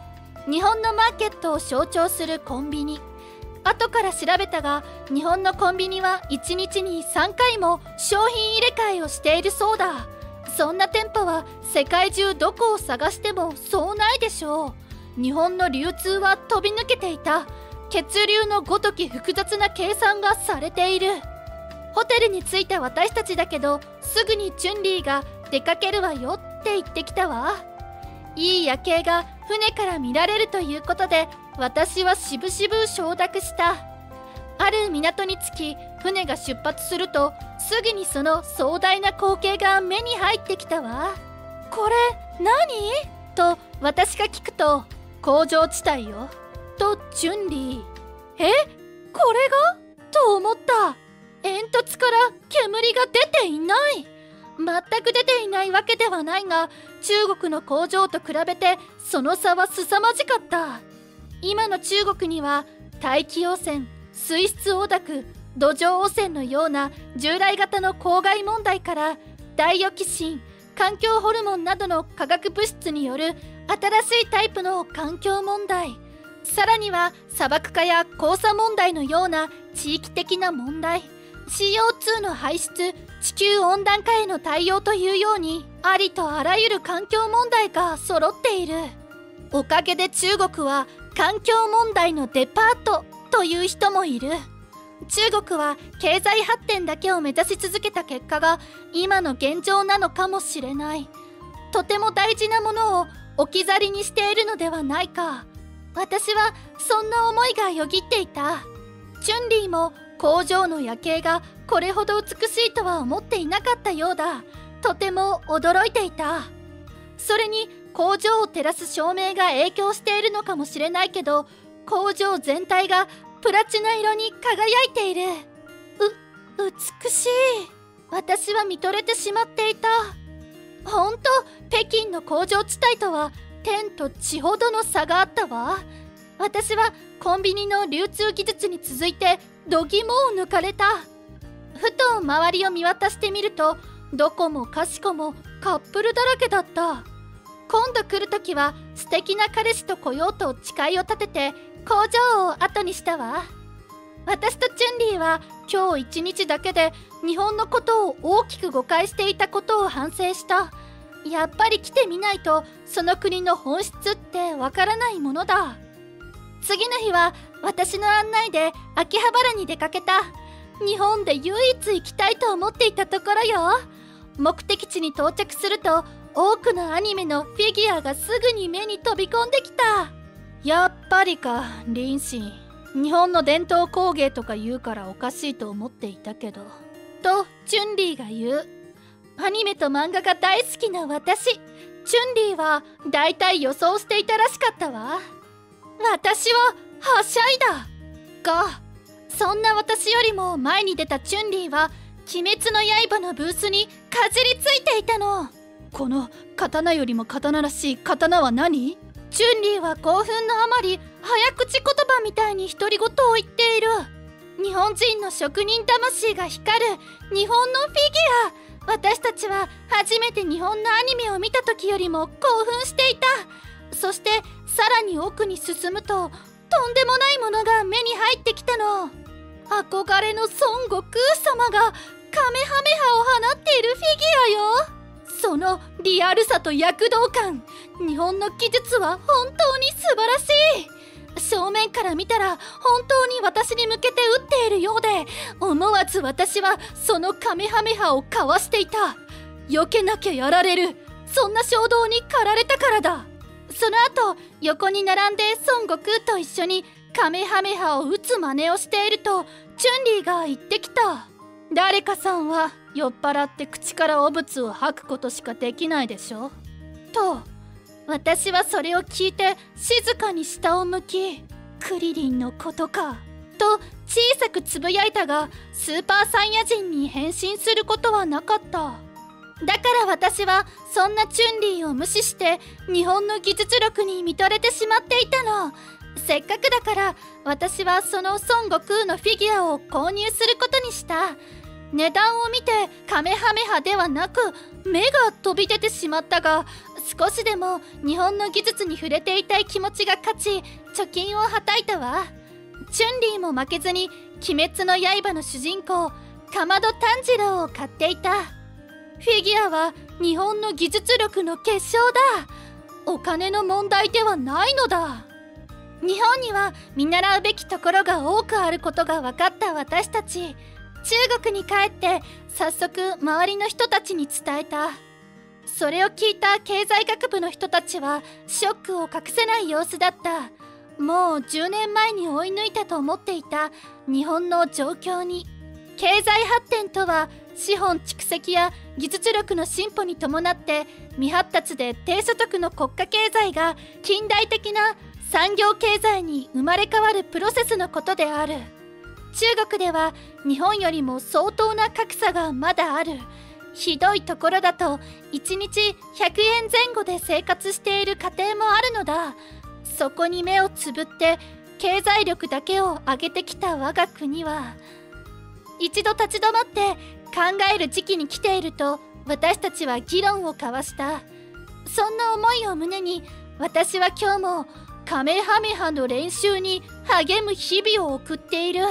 日本のマーケットを象徴するコンビニ。後から調べたが、日本のコンビニは1日に3回も商品入れ替えをしているそうだ。そんな店舗は世界中どこを探してもそうないでしょう。日本の流通は飛び抜けていた。血流のごとき複雑な計算がされている。ホテルに着いた私たちだけど、すぐにチュンリーが出かけるわよって言ってきたわ。いい夜景が船から見られるということで、私はしぶしぶ承諾した。ある港に着き、船が出発すると、すぐにその壮大な光景が目に入ってきたわ。これ何？と私が聞くと、工場地帯よ。とチュンリー。これが？と思った。煙突から煙が出ていない。全く出ていないわけではないが、中国の工場と比べてその差は凄まじかった。今の中国には大気汚染、水質汚濁、土壌汚染のような従来型の公害問題から、ダイオキシン、環境ホルモンなどの化学物質による新しいタイプの環境問題、さらには砂漠化や黄砂問題のような地域的な問題、CO2 の排出、地球温暖化への対応というように、ありとあらゆる環境問題が揃っている。おかげで中国は環境問題のデパートという人もいる。中国は経済発展だけを目指し続けた結果が今の現状なのかもしれない。とても大事なものを置き去りにしているのではないか。私はそんな思いがよぎっていた。チュンリーも工場の夜景がこれほど美しいとは思っていなかったようだ。とても驚いていた。それに工場を照らす照明が影響しているのかもしれないけど、工場全体がプラチナ色に輝いている。美しい。私は見とれてしまっていた。ほんと、北京の工場地帯とは天と地ほどの差があったわ。私はコンビニの流通技術に続いて度肝を抜かれた。ふと周りを見渡してみると、どこもかしこもカップルだらけだった。今度来るときは素敵な彼氏と来ようと誓いを立てて工場を後にしたわ。私とチュンリーは今日一日だけで日本のことを大きく誤解していたことを反省した。やっぱり来てみないとその国の本質ってわからないものだ。次の日は私の案内で秋葉原に出かけた。日本で唯一行きたいと思っていたところよ。目的地に到着すると多くのアニメのフィギュアがすぐに目に飛び込んできた。やっぱりか、リンシン。日本の伝統工芸とか言うからおかしいと思っていたけど。と、チュンリーが言う。アニメと漫画が大好きな私。チュンリーは大体予想していたらしかったわ。私ははしゃいだ。が、そんな私よりも前に出たチュンリーは、鬼滅の刃のブースにかじりついていたの。この刀よりも刀らしい刀は何？チュンリーは興奮のあまり早口言葉みたいに独り言を言っている。日本人の職人魂が光る日本のフィギュア。私たちは初めて日本のアニメを見た時よりも興奮していた。そしてさらに奥に進むととんでもないものが目に入ってきたの。憧れの孫悟空様がカメハメハを放っているフィギュアよ。そのリアルさと躍動感、日本の技術は本当に素晴らしい。正面から見たら本当に私に向けて撃っているようで、思わず私はそのカメハメハをかわしていた。避けなきゃやられる、そんな衝動に駆られたからだ。その後横に並んで孫悟空と一緒にカメハメハを撃つ真似をしていると、チュンリーが言ってきた。誰かさんは酔っ払って口から汚物を吐くことしかできないでしょと。私はそれを聞いて静かに下を向き、クリリンのことかと小さくつぶやいたが、スーパーサイヤ人に変身することはなかった。だから私はそんなチュンリーを無視して日本の技術力に見とれてしまっていたの。せっかくだから私はその孫悟空のフィギュアを購入することにした。値段を見てカメハメハではなく目が飛び出てしまったが、 少しでも日本の技術に触れていたい気持ちが勝ち、貯金をはたいたわ。チュンリーも負けずに鬼滅の刃の主人公竈門炭治郎を買っていた。フィギュアは日本の技術力の結晶だ。お金の問題ではないのだ。日本には見習うべきところが多くあることが分かった私たち。中国に帰って早速周りの人たちに伝えた。それを聞いた経済学部の人たちはショックを隠せない様子だった。もう10年前に追い抜いたと思っていた日本の状況に。経済発展とは資本蓄積や技術力の進歩に伴って未発達で低所得の国家経済が近代的な産業経済に生まれ変わるプロセスのことである。中国では日本よりも相当な格差がまだある。ひどいところだと1日100円前後で生活している家庭もあるのだ。そこに目をつぶって経済力だけを上げてきた我が国は、一度立ち止まって考える時期に来ていると私たちは議論を交わした。そんな思いを胸に私は今日もカメハメハの練習に励む日々を送っている。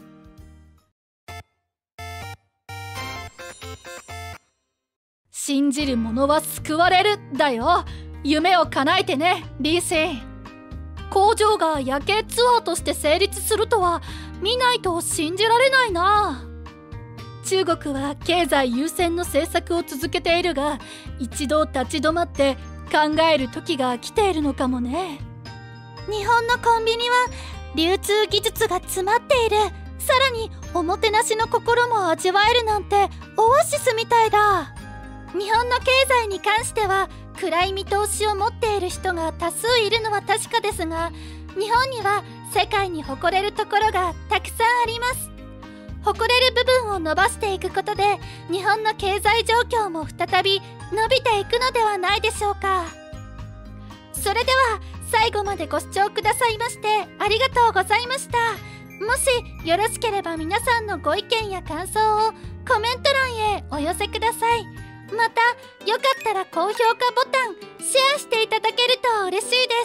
信じる者は救われるだよ。夢を叶えてね、リーシー。工場が夜景ツアーとして成立するとは見ないと信じられないな。中国は経済優先の政策を続けているが、一度立ち止まって考える時が来ているのかもね。日本のコンビニは流通技術が詰まっている。さらにおもてなしの心も味わえるなんてオアシスみたいだ。日本の経済に関しては暗い見通しを持っている人が多数いるのは確かですが、日本には世界に誇れるところがたくさんあります。誇れる部分を伸ばしていくことで日本の経済状況も再び伸びていくのではないでしょうか。それでは最後までご視聴くださいましてありがとうございました。もしよろしければ皆さんのご意見や感想をコメント欄へお寄せください。またよかったら高評価ボタン、シェアしていただけると嬉しいです。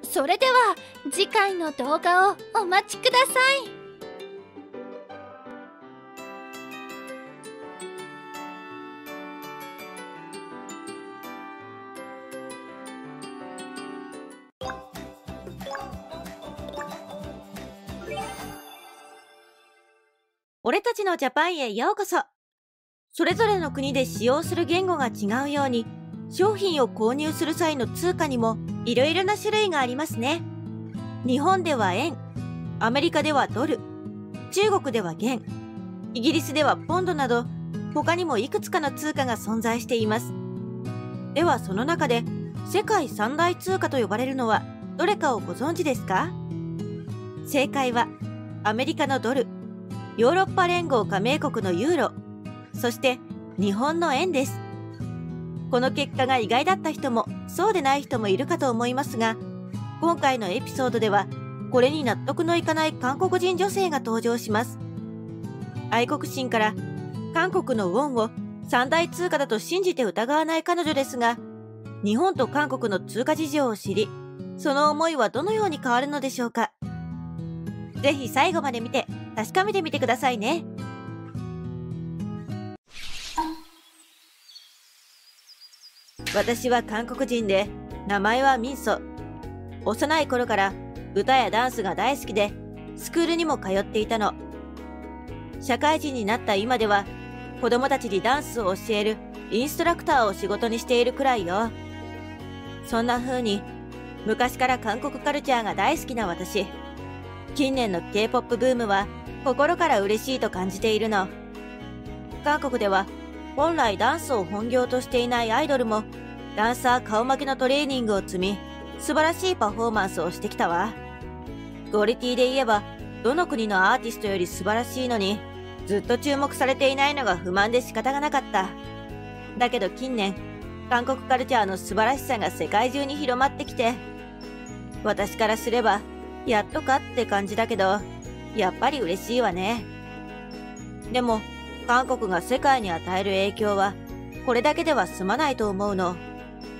それでは次回の動画をお待ちください。 俺たちのジャパンへようこそ。それぞれの国で使用する言語が違うように、商品を購入する際の通貨にもいろいろな種類がありますね。日本では円、アメリカではドル、中国では元、イギリスではポンドなど、他にもいくつかの通貨が存在しています。ではその中で世界三大通貨と呼ばれるのはどれかをご存知ですか？正解はアメリカのドル、ヨーロッパ連合加盟国のユーロ、そして日本の円です。この結果が意外だった人もそうでない人もいるかと思いますが、今回のエピソードではこれに納得のいかない韓国人女性が登場します。愛国心から韓国のウォンを三大通貨だと信じて疑わない彼女ですが、日本と韓国の通貨事情を知り、その思いはどのように変わるのでしょうか。ぜひ最後まで見て確かめてみてくださいね。私は韓国人で、名前はミンソ。幼い頃から歌やダンスが大好きで、スクールにも通っていたの。社会人になった今では、子供たちにダンスを教えるインストラクターを仕事にしているくらいよ。そんな風に、昔から韓国カルチャーが大好きな私。近年の K-POP ブームは心から嬉しいと感じているの。韓国では本来ダンスを本業としていないアイドルもダンサー顔負けのトレーニングを積み、素晴らしいパフォーマンスをしてきたわ。クオリティで言えばどの国のアーティストより素晴らしいのに、ずっと注目されていないのが不満で仕方がなかった。だけど近年、韓国カルチャーの素晴らしさが世界中に広まってきて、私からすればやっとかって感じだけど、やっぱり嬉しいわね。でも、韓国が世界に与える影響は、これだけでは済まないと思うの。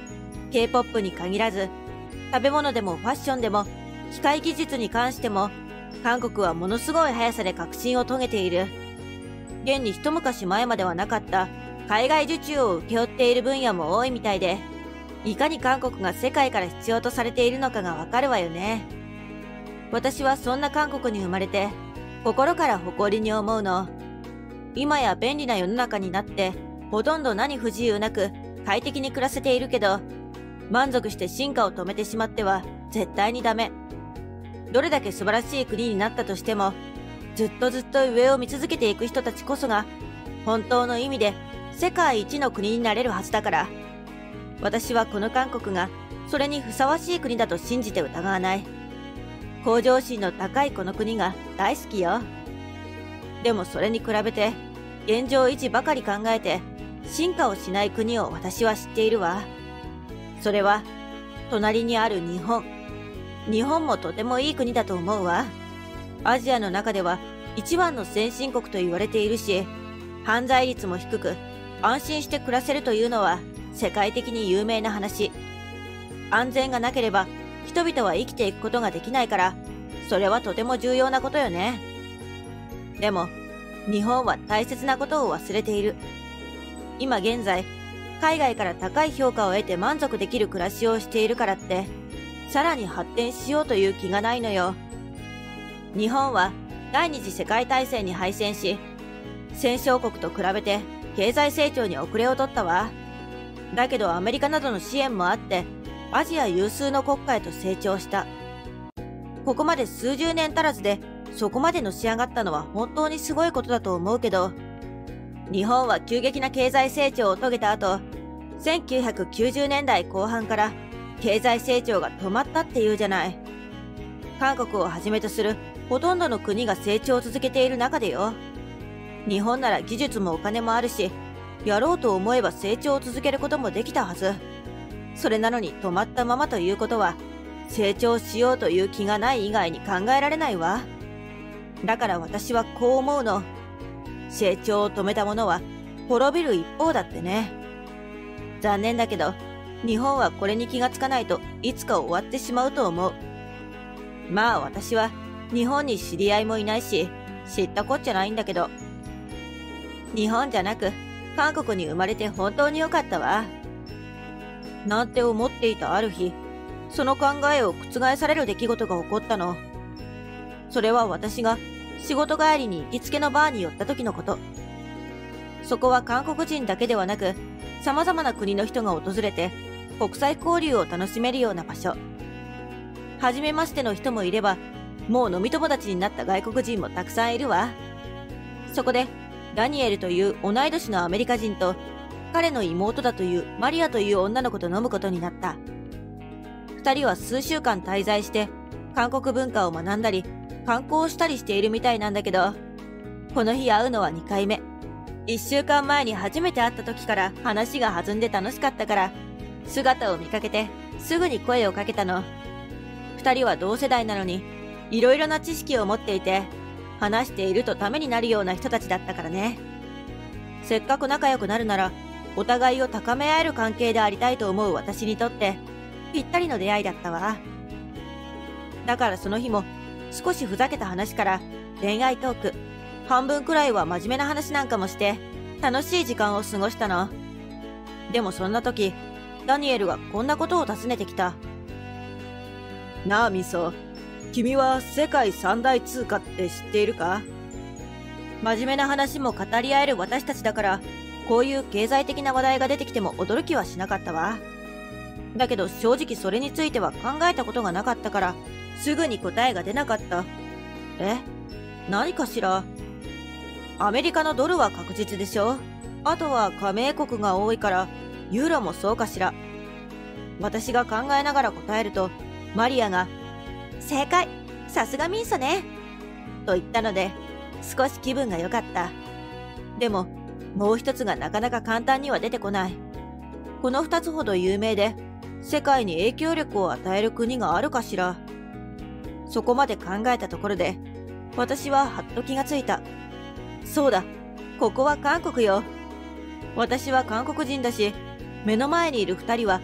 K-POP に限らず、食べ物でもファッションでも、機械技術に関しても、韓国はものすごい速さで革新を遂げている。現に一昔前まではなかった海外受注を請け負っている分野も多いみたいで、いかに韓国が世界から必要とされているのかがわかるわよね。私はそんな韓国に生まれて、心から誇りに思うの。今や便利な世の中になって、ほとんど何不自由なく快適に暮らせているけど、満足して進化を止めてしまっては絶対にダメ。どれだけ素晴らしい国になったとしても、ずっと上を見続けていく人たちこそが、本当の意味で世界一の国になれるはずだから、私はこの韓国がそれにふさわしい国だと信じて疑わない。向上心の高いこの国が大好きよ。でもそれに比べて、現状維持ばかり考えて、進化をしない国を私は知っているわ。それは、隣にある日本。日本もとてもいい国だと思うわ。アジアの中では一番の先進国と言われているし、犯罪率も低く、安心して暮らせるというのは世界的に有名な話。安全がなければ人々は生きていくことができないから、それはとても重要なことよね。でも、日本は大切なことを忘れている。今現在、海外から高い評価を得て満足できる暮らしをしているからって、さらに発展しようという気がないのよ。日本は第二次世界大戦に敗戦し、戦勝国と比べて経済成長に遅れを取ったわ。だけどアメリカなどの支援もあって、アジア有数の国家へと成長した。ここまで数十年足らずでそこまでのし上がったのは本当にすごいことだと思うけど、日本は急激な経済成長を遂げた後、1990年代後半から経済成長が止まったっていうじゃない。韓国をはじめとするほとんどの国が成長を続けている中でよ。日本なら技術もお金もあるし、やろうと思えば成長を続けることもできたはず。それなのに止まったままということは、成長しようという気がない以外に考えられないわ。だから私はこう思うの。成長を止めたものは滅びる一方だってね。残念だけど、日本はこれに気がつかないといつか終わってしまうと思う。まあ私は日本に知り合いもいないし、知ったこっちゃないんだけど。日本じゃなく韓国に生まれて本当に良かったわ。なんて思っていたある日、その考えを覆される出来事が起こったの。それは私が仕事帰りに行きつけのバーに寄った時のこと。そこは韓国人だけではなく、様々な国の人が訪れて国際交流を楽しめるような場所。初めましての人もいれば、もう飲み友達になった外国人もたくさんいるわ。そこでダニエルという同い年のアメリカ人と、彼の妹だというマリアという女の子と飲むことになった。二人は数週間滞在して韓国文化を学んだり観光したりしているみたいなんだけど、この日会うのは2回目。1週間前に初めて会った時から話が弾んで楽しかったから、姿を見かけてすぐに声をかけたの。二人は同世代なのにいろいろな知識を持っていて、話しているとためになるような人たちだったからね。せっかく仲良くなるならお互いを高め合える関係でありたいと思う私にとってぴったりの出会いだったわ。だからその日も少しふざけた話から恋愛トーク、半分くらいは真面目な話なんかもして楽しい時間を過ごしたの。でもそんな時、ダニエルがこんなことを尋ねてきた。なあミソ、君は世界三大通貨って知っているか？真面目な話も語り合える私たちだから、こういう経済的な話題が出てきても驚きはしなかったわ。だけど正直それについては考えたことがなかったから、すぐに答えが出なかった。何かしら？アメリカのドルは確実でしょ？あとは加盟国が多いから、ユーロもそうかしら。私が考えながら答えると、マリアが、正解！さすがミンソね！と言ったので、少し気分が良かった。でも、もう一つがなかなか簡単には出てこない。この二つほど有名で、世界に影響力を与える国があるかしら。そこまで考えたところで、私ははっと気がついた。そうだ、ここは韓国よ。私は韓国人だし、目の前にいる二人は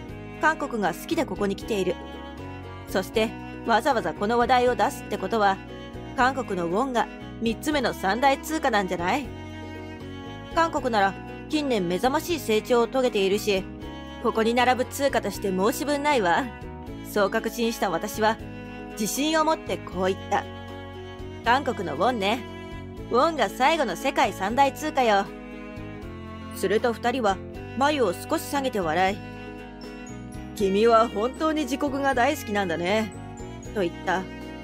韓国が好きでここに来ている。そしてわざわざこの話題を出すってことは、韓国のウォンが3つ目の三大通貨なんじゃない？韓国なら近年目覚ましい成長を遂げているし、ここに並ぶ通貨として申し分ないわ。そう確信した私は自信を持ってこう言った。韓国のウォンね。ウォンが最後の世界三大通貨よ。すると二人は眉を少し下げて笑い、君は本当に自国が大好きなんだね、と言った。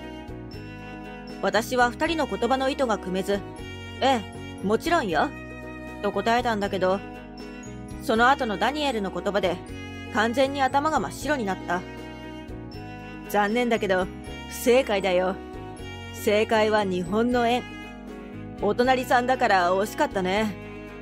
私は二人の言葉の意図が汲めず、ええ、もちろんよ、と答えたんだけど、その後のダニエルの言葉で完全に頭が真っ白になった。残念だけど不正解だよ。正解は日本の円。お隣さんだから惜しかったね。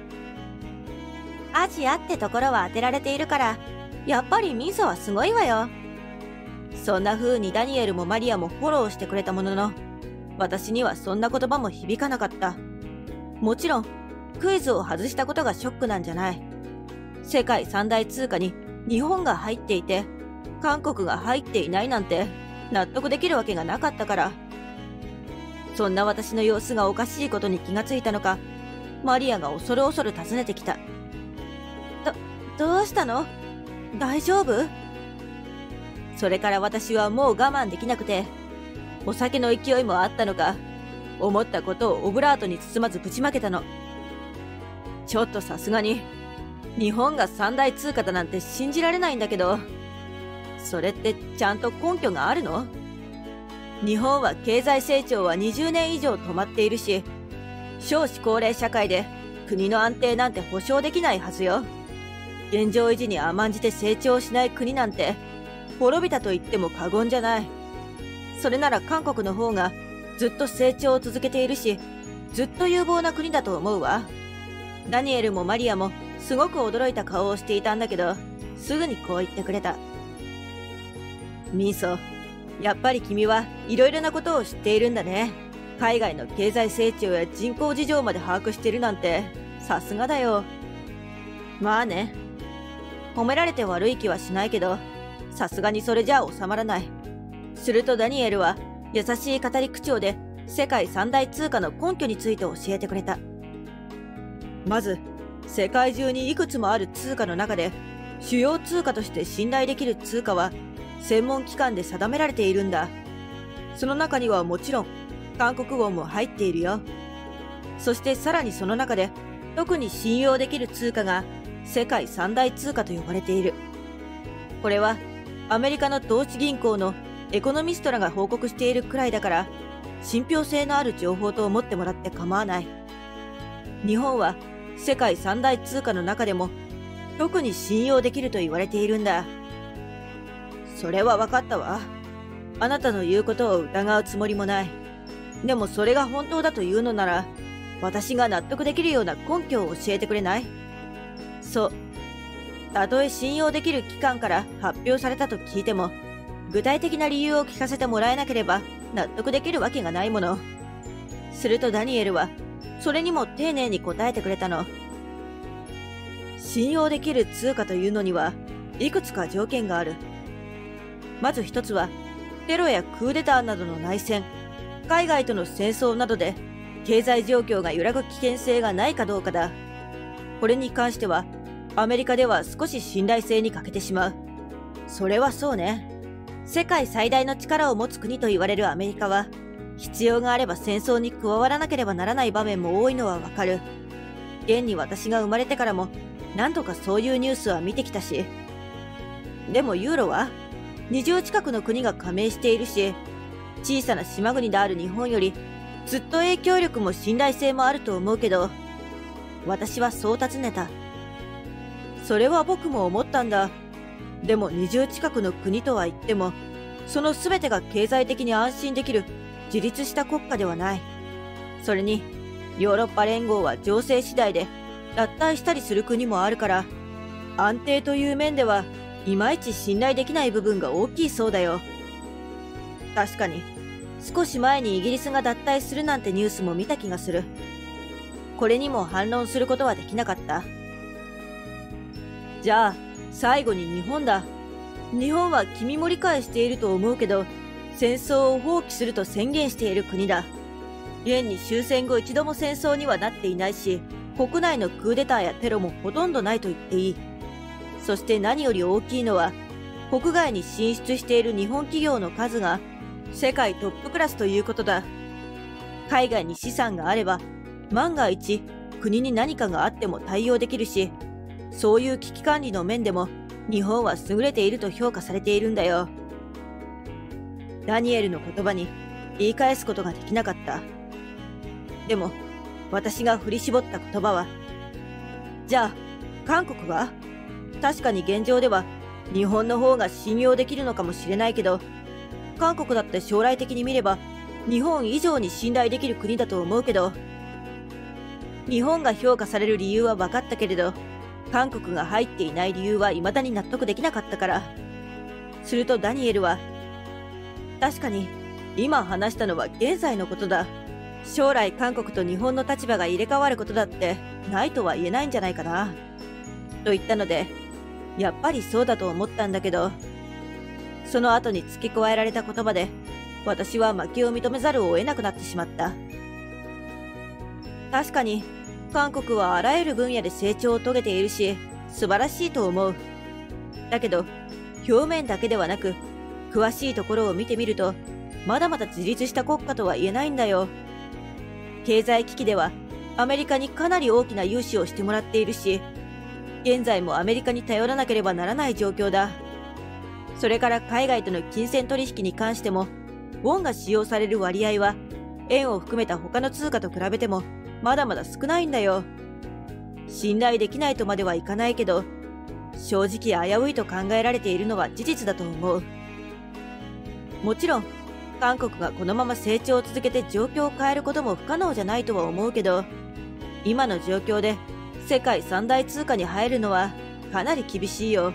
アジアってところは当てられているから、やっぱりミソはすごいわよ。そんな風にダニエルもマリアもフォローしてくれたものの、私にはそんな言葉も響かなかった。もちろんクイズを外したことがショックなんじゃない。世界三大通貨に日本が入っていて韓国が入っていないなんて納得できるわけがなかったから。そんな私の様子がおかしいことに気がついたのか、マリアが恐る恐る訪ねてきた。どうしたの？大丈夫？それから私はもう我慢できなくて、お酒の勢いもあったのか、思ったことをオブラートに包まずぶちまけたの。ちょっとさすがに日本が三大通貨だなんて信じられないんだけど、それってちゃんと根拠があるの？日本は経済成長は20年以上止まっているし、少子高齢社会で国の安定なんて保証できないはずよ。現状維持に甘んじて成長しない国なんて滅びたと言っても過言じゃない。それなら韓国の方がずっと成長を続けているし、ずっと有望な国だと思うわ。ダニエルもマリアもすごく驚いた顔をしていたんだけど、すぐにこう言ってくれた。ミソ、やっぱり君はいろいろなことを知っているんだね。海外の経済成長や人口事情まで把握しているなんてさすがだよ。まあね、褒められて悪い気はしないけど、さすがにそれじゃあ収まらない。するとダニエルは優しい語り口調で世界三大通貨の根拠について教えてくれた。まず、世界中にいくつもある通貨の中で主要通貨として信頼できる通貨は専門機関で定められているんだ。その中にはもちろん韓国ウォンも入っているよ。そしてさらにその中で特に信用できる通貨が世界三大通貨と呼ばれている。これはアメリカの投資銀行のエコノミストらが報告しているくらいだから、信憑性のある情報と思ってもらって構わない。日本は世界三大通貨の中でも特に信用できると言われているんだ。それは分かったわ。あなたの言うことを疑うつもりもない。でもそれが本当だというのなら、私が納得できるような根拠を教えてくれない？そう。たとえ信用できる機関から発表されたと聞いても、具体的な理由を聞かせてもらえなければ納得できるわけがないもの。するとダニエルはそれにも丁寧に答えてくれたの。信用できる通貨というのにはいくつか条件がある。まず一つは、テロやクーデターなどの内戦、海外との戦争などで経済状況が揺らぐ危険性がないかどうかだ。これに関してはアメリカでは少し信頼性に欠けてしまう。それはそうね。世界最大の力を持つ国と言われるアメリカは、必要があれば戦争に加わらなければならない場面も多いのはわかる。現に私が生まれてからも何とかそういうニュースは見てきたし。でもユーロは20近くの国が加盟しているし、小さな島国である日本よりずっと影響力も信頼性もあると思うけど、私はそう尋ねた。それは僕も思ったんだ。でも20近くの国とは言っても、その全てが経済的に安心できる自立した国家ではない。それにヨーロッパ連合は情勢次第で脱退したりする国もあるから、安定という面ではいまいち信頼できない部分が大きいそうだよ。確かに少し前にイギリスが脱退するなんてニュースも見た気がする。これにも反論することはできなかった。じゃあ最後に日本だ。 日本は君も理解していると思うけど、戦争を放棄すると宣言している国だ。現に終戦後一度も戦争にはなっていないし、国内のクーデターやテロもほとんどないと言っていい。そして何より大きいのは、国外に進出している日本企業の数が世界トップクラスということだ。海外に資産があれば、万が一国に何かがあっても対応できるし、そういう危機管理の面でも日本は優れていると評価されているんだよ。ダニエルの言葉に言い返すことができなかった。でも、私が振り絞った言葉は、じゃあ、韓国は？確かに現状では日本の方が信用できるのかもしれないけど、韓国だって将来的に見れば日本以上に信頼できる国だと思うけど、日本が評価される理由は分かったけれど、韓国が入っていない理由は未だに納得できなかったから。するとダニエルは、確かに今話したのは現在のことだ。将来韓国と日本の立場が入れ替わることだってないとは言えないんじゃないかな。と言ったので、やっぱりそうだと思ったんだけど、その後に付け加えられた言葉で、私は負けを認めざるを得なくなってしまった。確かに、韓国はあらゆる分野で成長を遂げているし、素晴らしいと思う。だけど、表面だけではなく、詳しいところを見てみると、まだまだ自立した国家とは言えないんだよ。経済危機では、アメリカにかなり大きな融資をしてもらっているし、現在もアメリカに頼らなければならない状況だ。それから海外との金銭取引に関しても、ウォンが使用される割合は、円を含めた他の通貨と比べても、まだまだ少ないんだよ。信頼できないとまではいかないけど、正直危ういと考えられているのは事実だと思う。もちろん、韓国がこのまま成長を続けて状況を変えることも不可能じゃないとは思うけど、今の状況で世界三大通貨に入るのはかなり厳しいよ。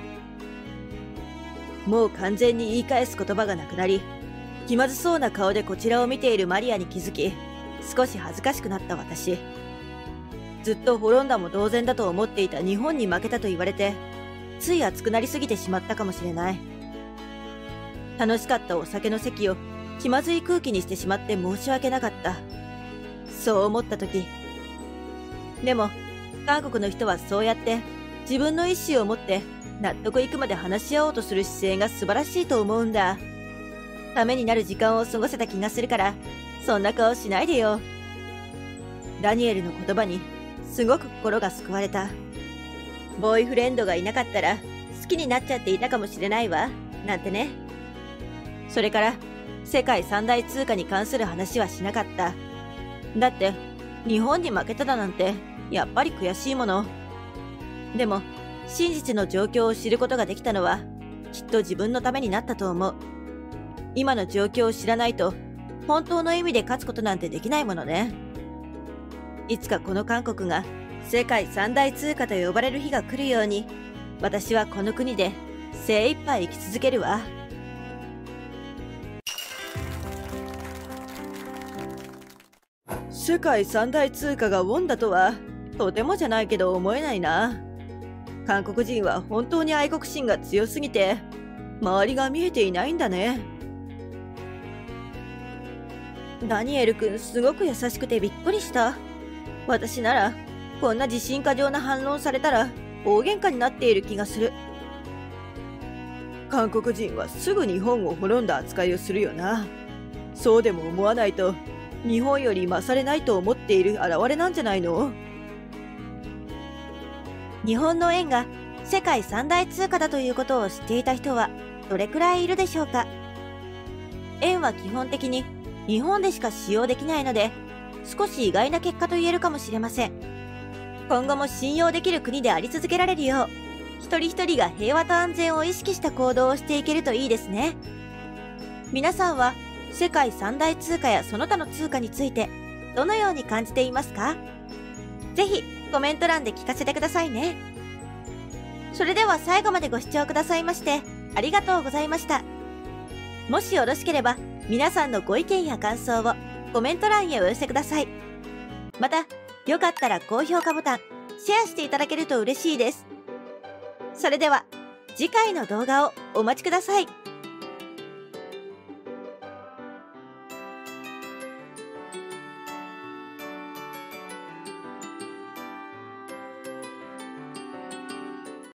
もう完全に言い返す言葉がなくなり、気まずそうな顔でこちらを見ているマリアに気づき、少し恥ずかしくなった私。ずっと滅んだも同然だと思っていた日本に負けたと言われて、つい熱くなりすぎてしまったかもしれない。楽しかったお酒の席を気まずい空気にしてしまって申し訳なかった。そう思った時。でも、韓国の人はそうやって自分の意思を持って納得いくまで話し合おうとする姿勢が素晴らしいと思うんだ。ためになる時間を過ごせた気がするから、そんな顔しないでよ。ダニエルの言葉にすごく心が救われた。ボーイフレンドがいなかったら好きになっちゃっていたかもしれないわ、なんてね。それから世界三大通貨に関する話はしなかった。だって日本に負けただなんてやっぱり悔しいもの。でも真実の状況を知ることができたのはきっと自分のためになったと思う。今の状況を知らないと本当の意味で勝つことなんてできないものね。いつかこの韓国が世界三大通貨と呼ばれる日が来るように、私はこの国で精一杯生き続けるわ。世界三大通貨がウォンだとはとてもじゃないけど思えないな。韓国人は本当に愛国心が強すぎて周りが見えていないんだね。ダニエル君すごく優しくてびっくりした。私ならこんな自信過剰な反論されたら大喧嘩になっている気がする。韓国人はすぐ日本を滅んだ扱いをするよな。そうでも思わないと日本より勝れないと思っている表れなんじゃないの？日本の円が世界三大通貨だということを知っていた人はどれくらいいるでしょうか？円は基本的に日本でしか使用できないので、少し意外な結果と言えるかもしれません。今後も信用できる国であり続けられるよう、一人一人が平和と安全を意識した行動をしていけるといいですね。皆さんは世界三大通貨やその他の通貨についてどのように感じていますか？ぜひコメント欄で聞かせてくださいね。それでは最後までご視聴くださいましてありがとうございました。もしよろしければ皆さんのご意見や感想をコメント欄へお寄せください。また、よかったら高評価ボタン、シェアしていただけると嬉しいです。それでは、 次回の動画をお待ちください。